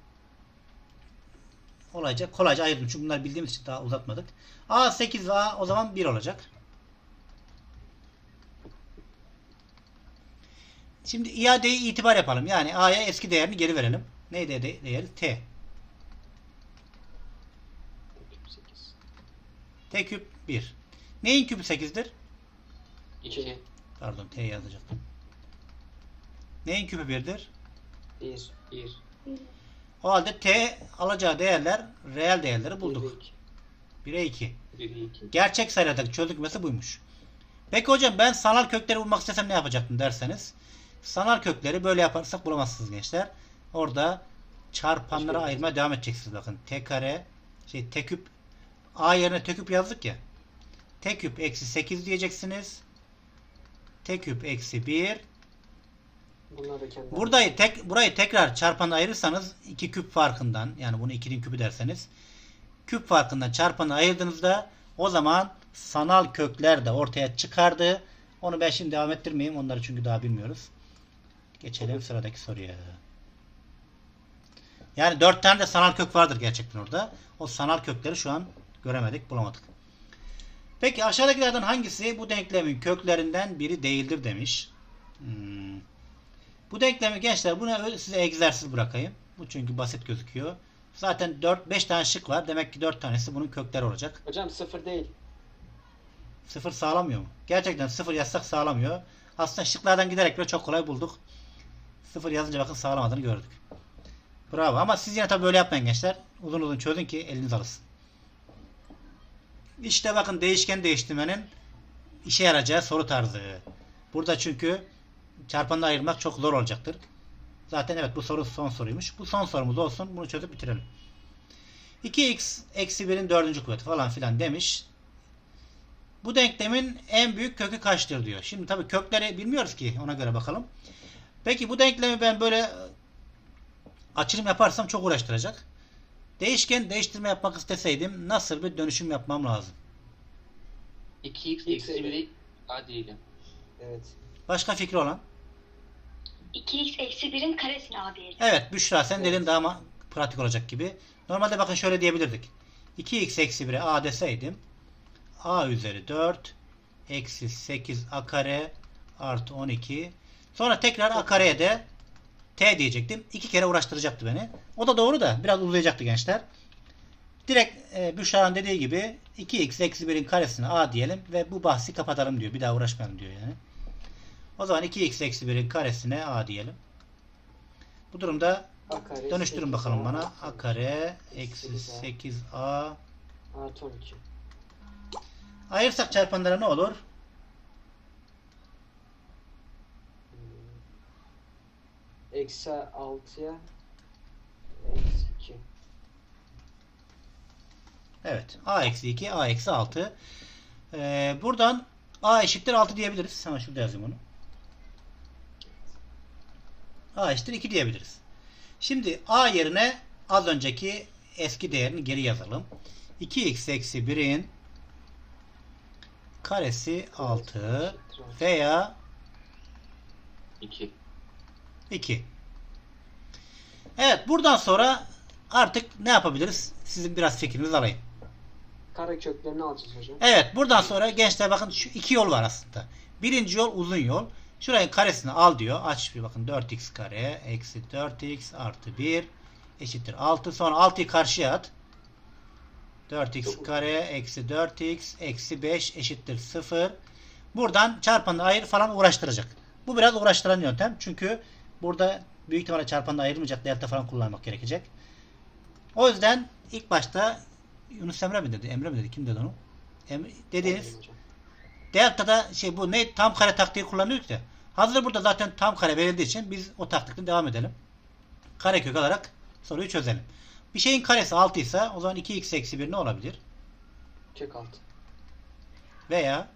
[SPEAKER 1] Kolayca, kolayca ayırdım. Çünkü bunları bildiğimiz için daha uzatmadık. A sekiz ve A o zaman bir olacak. Şimdi iadeyi itibar yapalım. Yani a'ya eski değerini geri verelim. Neydi de değeri? T.
[SPEAKER 2] Küp sekiz.
[SPEAKER 1] T küp bir. Neyin küpü sekizdir?
[SPEAKER 3] iki.
[SPEAKER 1] Pardon, T yazacaktım. Neyin küpü birdir?
[SPEAKER 2] bir.
[SPEAKER 3] bir.
[SPEAKER 1] O halde T alacağı değerler, reel değerleri
[SPEAKER 2] bir,
[SPEAKER 1] bulduk.
[SPEAKER 2] iki.
[SPEAKER 1] bire iki.
[SPEAKER 3] bir, iki.
[SPEAKER 1] Gerçek sayılardaki çözüm kümesi buymuş. Peki hocam ben sanal kökleri bulmak istesem ne yapacaktım derseniz. Sanal kökleri böyle yaparsak bulamazsınız gençler. Orada çarpanlara
[SPEAKER 2] Başka
[SPEAKER 1] ayırmaya devam edeceksiniz bakın. T kare, şey T küp, A yerine T küp yazdık ya. T küp eksi sekiz diyeceksiniz. T küp eksi bir.
[SPEAKER 2] Bunlar da kendi.
[SPEAKER 1] Burayı, tek, burayı tekrar çarpana ayırırsanız iki küp farkından, yani bunu ikinin küpü derseniz küp farkından çarpana ayırdığınızda o zaman sanal kökler de ortaya çıkardı. Onu ben şimdi devam ettirmeyeyim. Onları çünkü daha bilmiyoruz. Geçelim sıradaki soruya. Yani dört tane de sanal kök vardır gerçekten orada. O sanal kökleri şu an göremedik, bulamadık. Peki aşağıdakilerden hangisi bu denklemin köklerinden biri değildir demiş. Hmm. Bu denklemi gençler, buna size egzersiz bırakayım. Bu çünkü basit gözüküyor. Zaten dört beş tane şık var. Demek ki dört tanesi bunun kökleri olacak.
[SPEAKER 2] Hocam sıfır değil.
[SPEAKER 1] Sıfır sağlamıyor mu? Gerçekten sıfır yazsak sağlamıyor. Aslında şıklardan giderek bile çok kolay bulduk. Sıfır yazınca bakın sağlamadığını gördük. Bravo. Ama siz yine tabii böyle yapmayın gençler. Uzun uzun çözün ki eliniz alışsın. İşte bakın değişken değiştirmenin işe yarayacağı soru tarzı. Burada çünkü çarpanla ayırmak çok zor olacaktır. Zaten evet, bu soru son soruymuş. Bu son sorumuz olsun. Bunu çözüp bitirelim. iki x eksi birin dördüncü kuvveti falan filan demiş. Bu denklemin en büyük kökü kaçtır diyor. Şimdi tabii kökleri bilmiyoruz ki, ona göre bakalım. Peki bu denklemi ben böyle açılım yaparsam çok uğraştıracak. Değişken değiştirme yapmak isteseydim nasıl bir dönüşüm yapmam lazım?
[SPEAKER 3] iki x eksi biri a diyelim.
[SPEAKER 2] Evet.
[SPEAKER 1] Başka fikri olan?
[SPEAKER 4] iki x eksi birin karesini a diyelim.
[SPEAKER 1] Evet Büşra, sen
[SPEAKER 2] Evet.
[SPEAKER 1] dediğin daha ma- pratik olacak gibi. Normalde bakın şöyle diyebilirdik. iki x eksi bire a deseydim a üzeri dört eksi sekiz a kare artı on iki. Sonra tekrar a kareye de t diyecektim. İki kere uğraştıracaktı beni. O da doğru da biraz uzayacaktı gençler. Direkt e, Büşra'nın dediği gibi iki x eksi birin karesine a diyelim ve bu bahsi kapatalım diyor. Bir daha uğraşmayalım diyor yani. O zaman iki x eksi birin karesine a diyelim. Bu durumda
[SPEAKER 2] A kare,
[SPEAKER 1] dönüştürün
[SPEAKER 2] sekiz
[SPEAKER 1] bakalım
[SPEAKER 2] A,
[SPEAKER 1] bana. A kare eksi sekiz a.
[SPEAKER 2] Artı on iki.
[SPEAKER 1] Ayırsak çarpanlara ne olur?
[SPEAKER 2] Eksi altıya eksi iki.
[SPEAKER 1] Evet. A eksi iki, a eksi altı. Ee, buradan a eşittir altı diyebiliriz. Hemen şurada yazayım onu. A eşittir iki diyebiliriz. Şimdi a yerine az önceki eski değerini geri yazalım. iki x eksi birin karesi altı veya
[SPEAKER 3] iki.
[SPEAKER 1] iki. Evet, buradan sonra artık ne yapabiliriz? Sizin biraz fikrinizi alayım.
[SPEAKER 2] Kare köklerini alacağız hocam.
[SPEAKER 1] Evet, buradan sonra gençler bakın şu iki yol var aslında. Birinci yol uzun yol. Şurayı karesini al diyor. Aç bir bakın, dört x kare eksi dört x artı bir eşittir altı. Sonra altıyı karşıya at. dört x kare eksi dört x eksi beş eşittir sıfır. Buradan çarpanı ayır falan uğraştıracak. Bu biraz uğraştıran yöntem. Çünkü burada büyük ihtimalle çarpanı ayrılmayacak. Delta falan kullanmak gerekecek. O yüzden ilk başta Yunus Emre mi dedi? Emre mi dedi? Kim dedi onu? Emre, dediğiniz
[SPEAKER 2] Aynen hocam.
[SPEAKER 1] Delta'da şey bu ne? Tam kare taktiği kullanıyoruz ya. Hazır burada zaten tam kare verildiği için biz o taktikle devam edelim. Karekök alarak soruyu çözelim. Bir şeyin karesi altı ise o zaman iki x eksi bir ne olabilir?
[SPEAKER 2] Kök altı.
[SPEAKER 1] Veya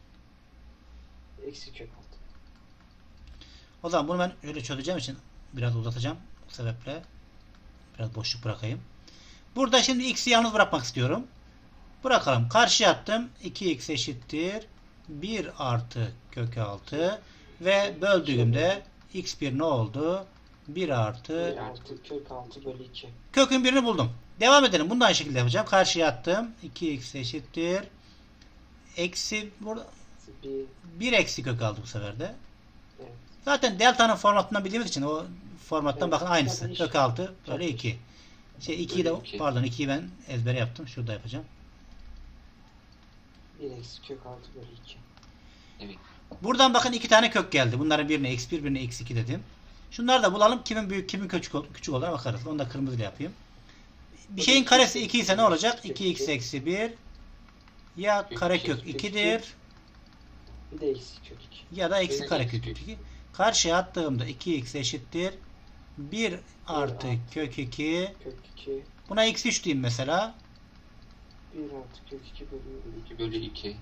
[SPEAKER 2] Eksi kök altı.
[SPEAKER 1] o zaman bunu ben öyle çözeceğim için biraz uzatacağım. Bu sebeple biraz boşluk bırakayım. Burada şimdi x'i yalnız bırakmak istiyorum. Bırakalım. Karşıya attım. iki x eşittir bir artı kök altı ve böldüğümde x bir ne oldu? bir artı
[SPEAKER 2] bir artı kök altı bölü iki.
[SPEAKER 1] kökün birini buldum. Devam edelim. Bunu da aynı şekilde yapacağım. Karşıya attım. iki x eşittir eksi burada
[SPEAKER 2] Bir,
[SPEAKER 1] bir eksi kök altı bu sefer de.
[SPEAKER 2] evet.
[SPEAKER 1] Zaten delta'nın formatından bildiğimiz için o formattan
[SPEAKER 2] Evet,
[SPEAKER 1] bakın aynısı.
[SPEAKER 2] zaten hiç-
[SPEAKER 1] Kök altı böyle iki. Şey ikiyi de
[SPEAKER 3] Böyle iki.
[SPEAKER 1] pardon ikiyi ben ezbere yaptım. Şurada yapacağım.
[SPEAKER 2] bir eksi kök altı bölü iki.
[SPEAKER 3] Evet.
[SPEAKER 1] Buradan bakın iki tane kök geldi. Bunların birine eksi bir, birine eksi iki dedim. Şunları da bulalım. Kimin büyük, kimin küçük, ol- küçük olduğuna bakarız. Onu da kırmızıyla yapayım. Bir şeyin karesi iki ise ne olacak? iki x eksi bir ya karekök ikidir
[SPEAKER 2] Bir de eksi kök iki.
[SPEAKER 1] ya da eksi
[SPEAKER 3] Bir de
[SPEAKER 1] karekök
[SPEAKER 3] eksi
[SPEAKER 1] iki. Karşıya attığımda iki x eşittir bir artı
[SPEAKER 2] artı
[SPEAKER 1] kök iki.
[SPEAKER 2] Kök iki.
[SPEAKER 1] Buna eksi üç diyeyim mesela.
[SPEAKER 2] bir artı kök iki bölü
[SPEAKER 3] iki bölü iki.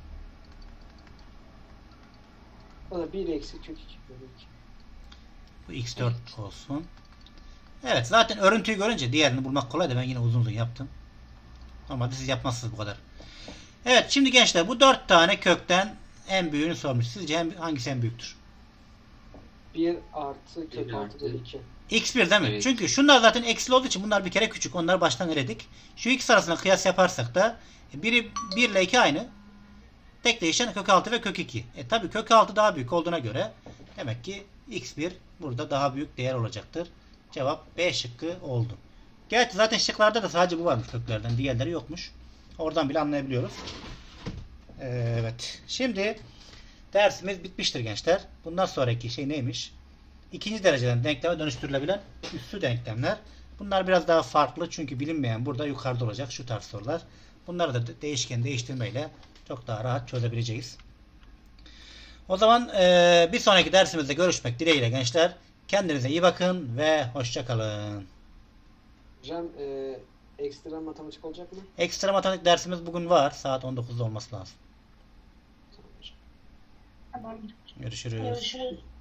[SPEAKER 2] O da bir eksi kök iki bölü iki.
[SPEAKER 1] Bu x dört olsun. Evet, zaten örüntüyü görünce diğerini bulmak kolay da ben yine uzun uzun yaptım. Normalde siz yapmazsınız bu kadar. Evet, şimdi gençler bu dört tane kökten en büyüğünü sormuş. Sizce en- hangisi en büyüktür?
[SPEAKER 2] bir artı kök
[SPEAKER 3] Bir
[SPEAKER 2] altı
[SPEAKER 3] artı-
[SPEAKER 2] bölü iki.
[SPEAKER 1] x bir değil mi?
[SPEAKER 3] Evet.
[SPEAKER 1] Çünkü şunlar zaten eksili olduğu için bunlar bir kere küçük. Onları baştan eledik. Şu ikisi arasında kıyas yaparsak da biri bir ile iki aynı. Tek değişen kök altı ve kök iki. E tabi kök altı daha büyük olduğuna göre demek ki x bir burada daha büyük değer olacaktır. Cevap B şıkkı oldu. Gerçi zaten şıklarda da sadece bu varmış köklerden. Diğerleri yokmuş. Oradan bile anlayabiliyoruz. Evet. Şimdi dersimiz bitmiştir gençler. Bundan sonraki şey neymiş? İkinci dereceden denkleme dönüştürülebilen üssü denklemler. Bunlar biraz daha farklı çünkü bilinmeyen burada yukarıda olacak şu tarz sorular. Bunları da değişken değiştirmeyle çok daha rahat çözebileceğiz. O zaman e, bir sonraki dersimizde görüşmek dileğiyle gençler. Kendinize iyi bakın ve hoşça kalın.
[SPEAKER 2] Hocam e, ekstra matematik olacak mı?
[SPEAKER 1] Ekstra matematik dersimiz bugün var. Saat on dokuzda olması lazım.
[SPEAKER 2] Tamam hocam.
[SPEAKER 4] Tamam.
[SPEAKER 1] Görüşürüz.
[SPEAKER 4] Görüşürüz.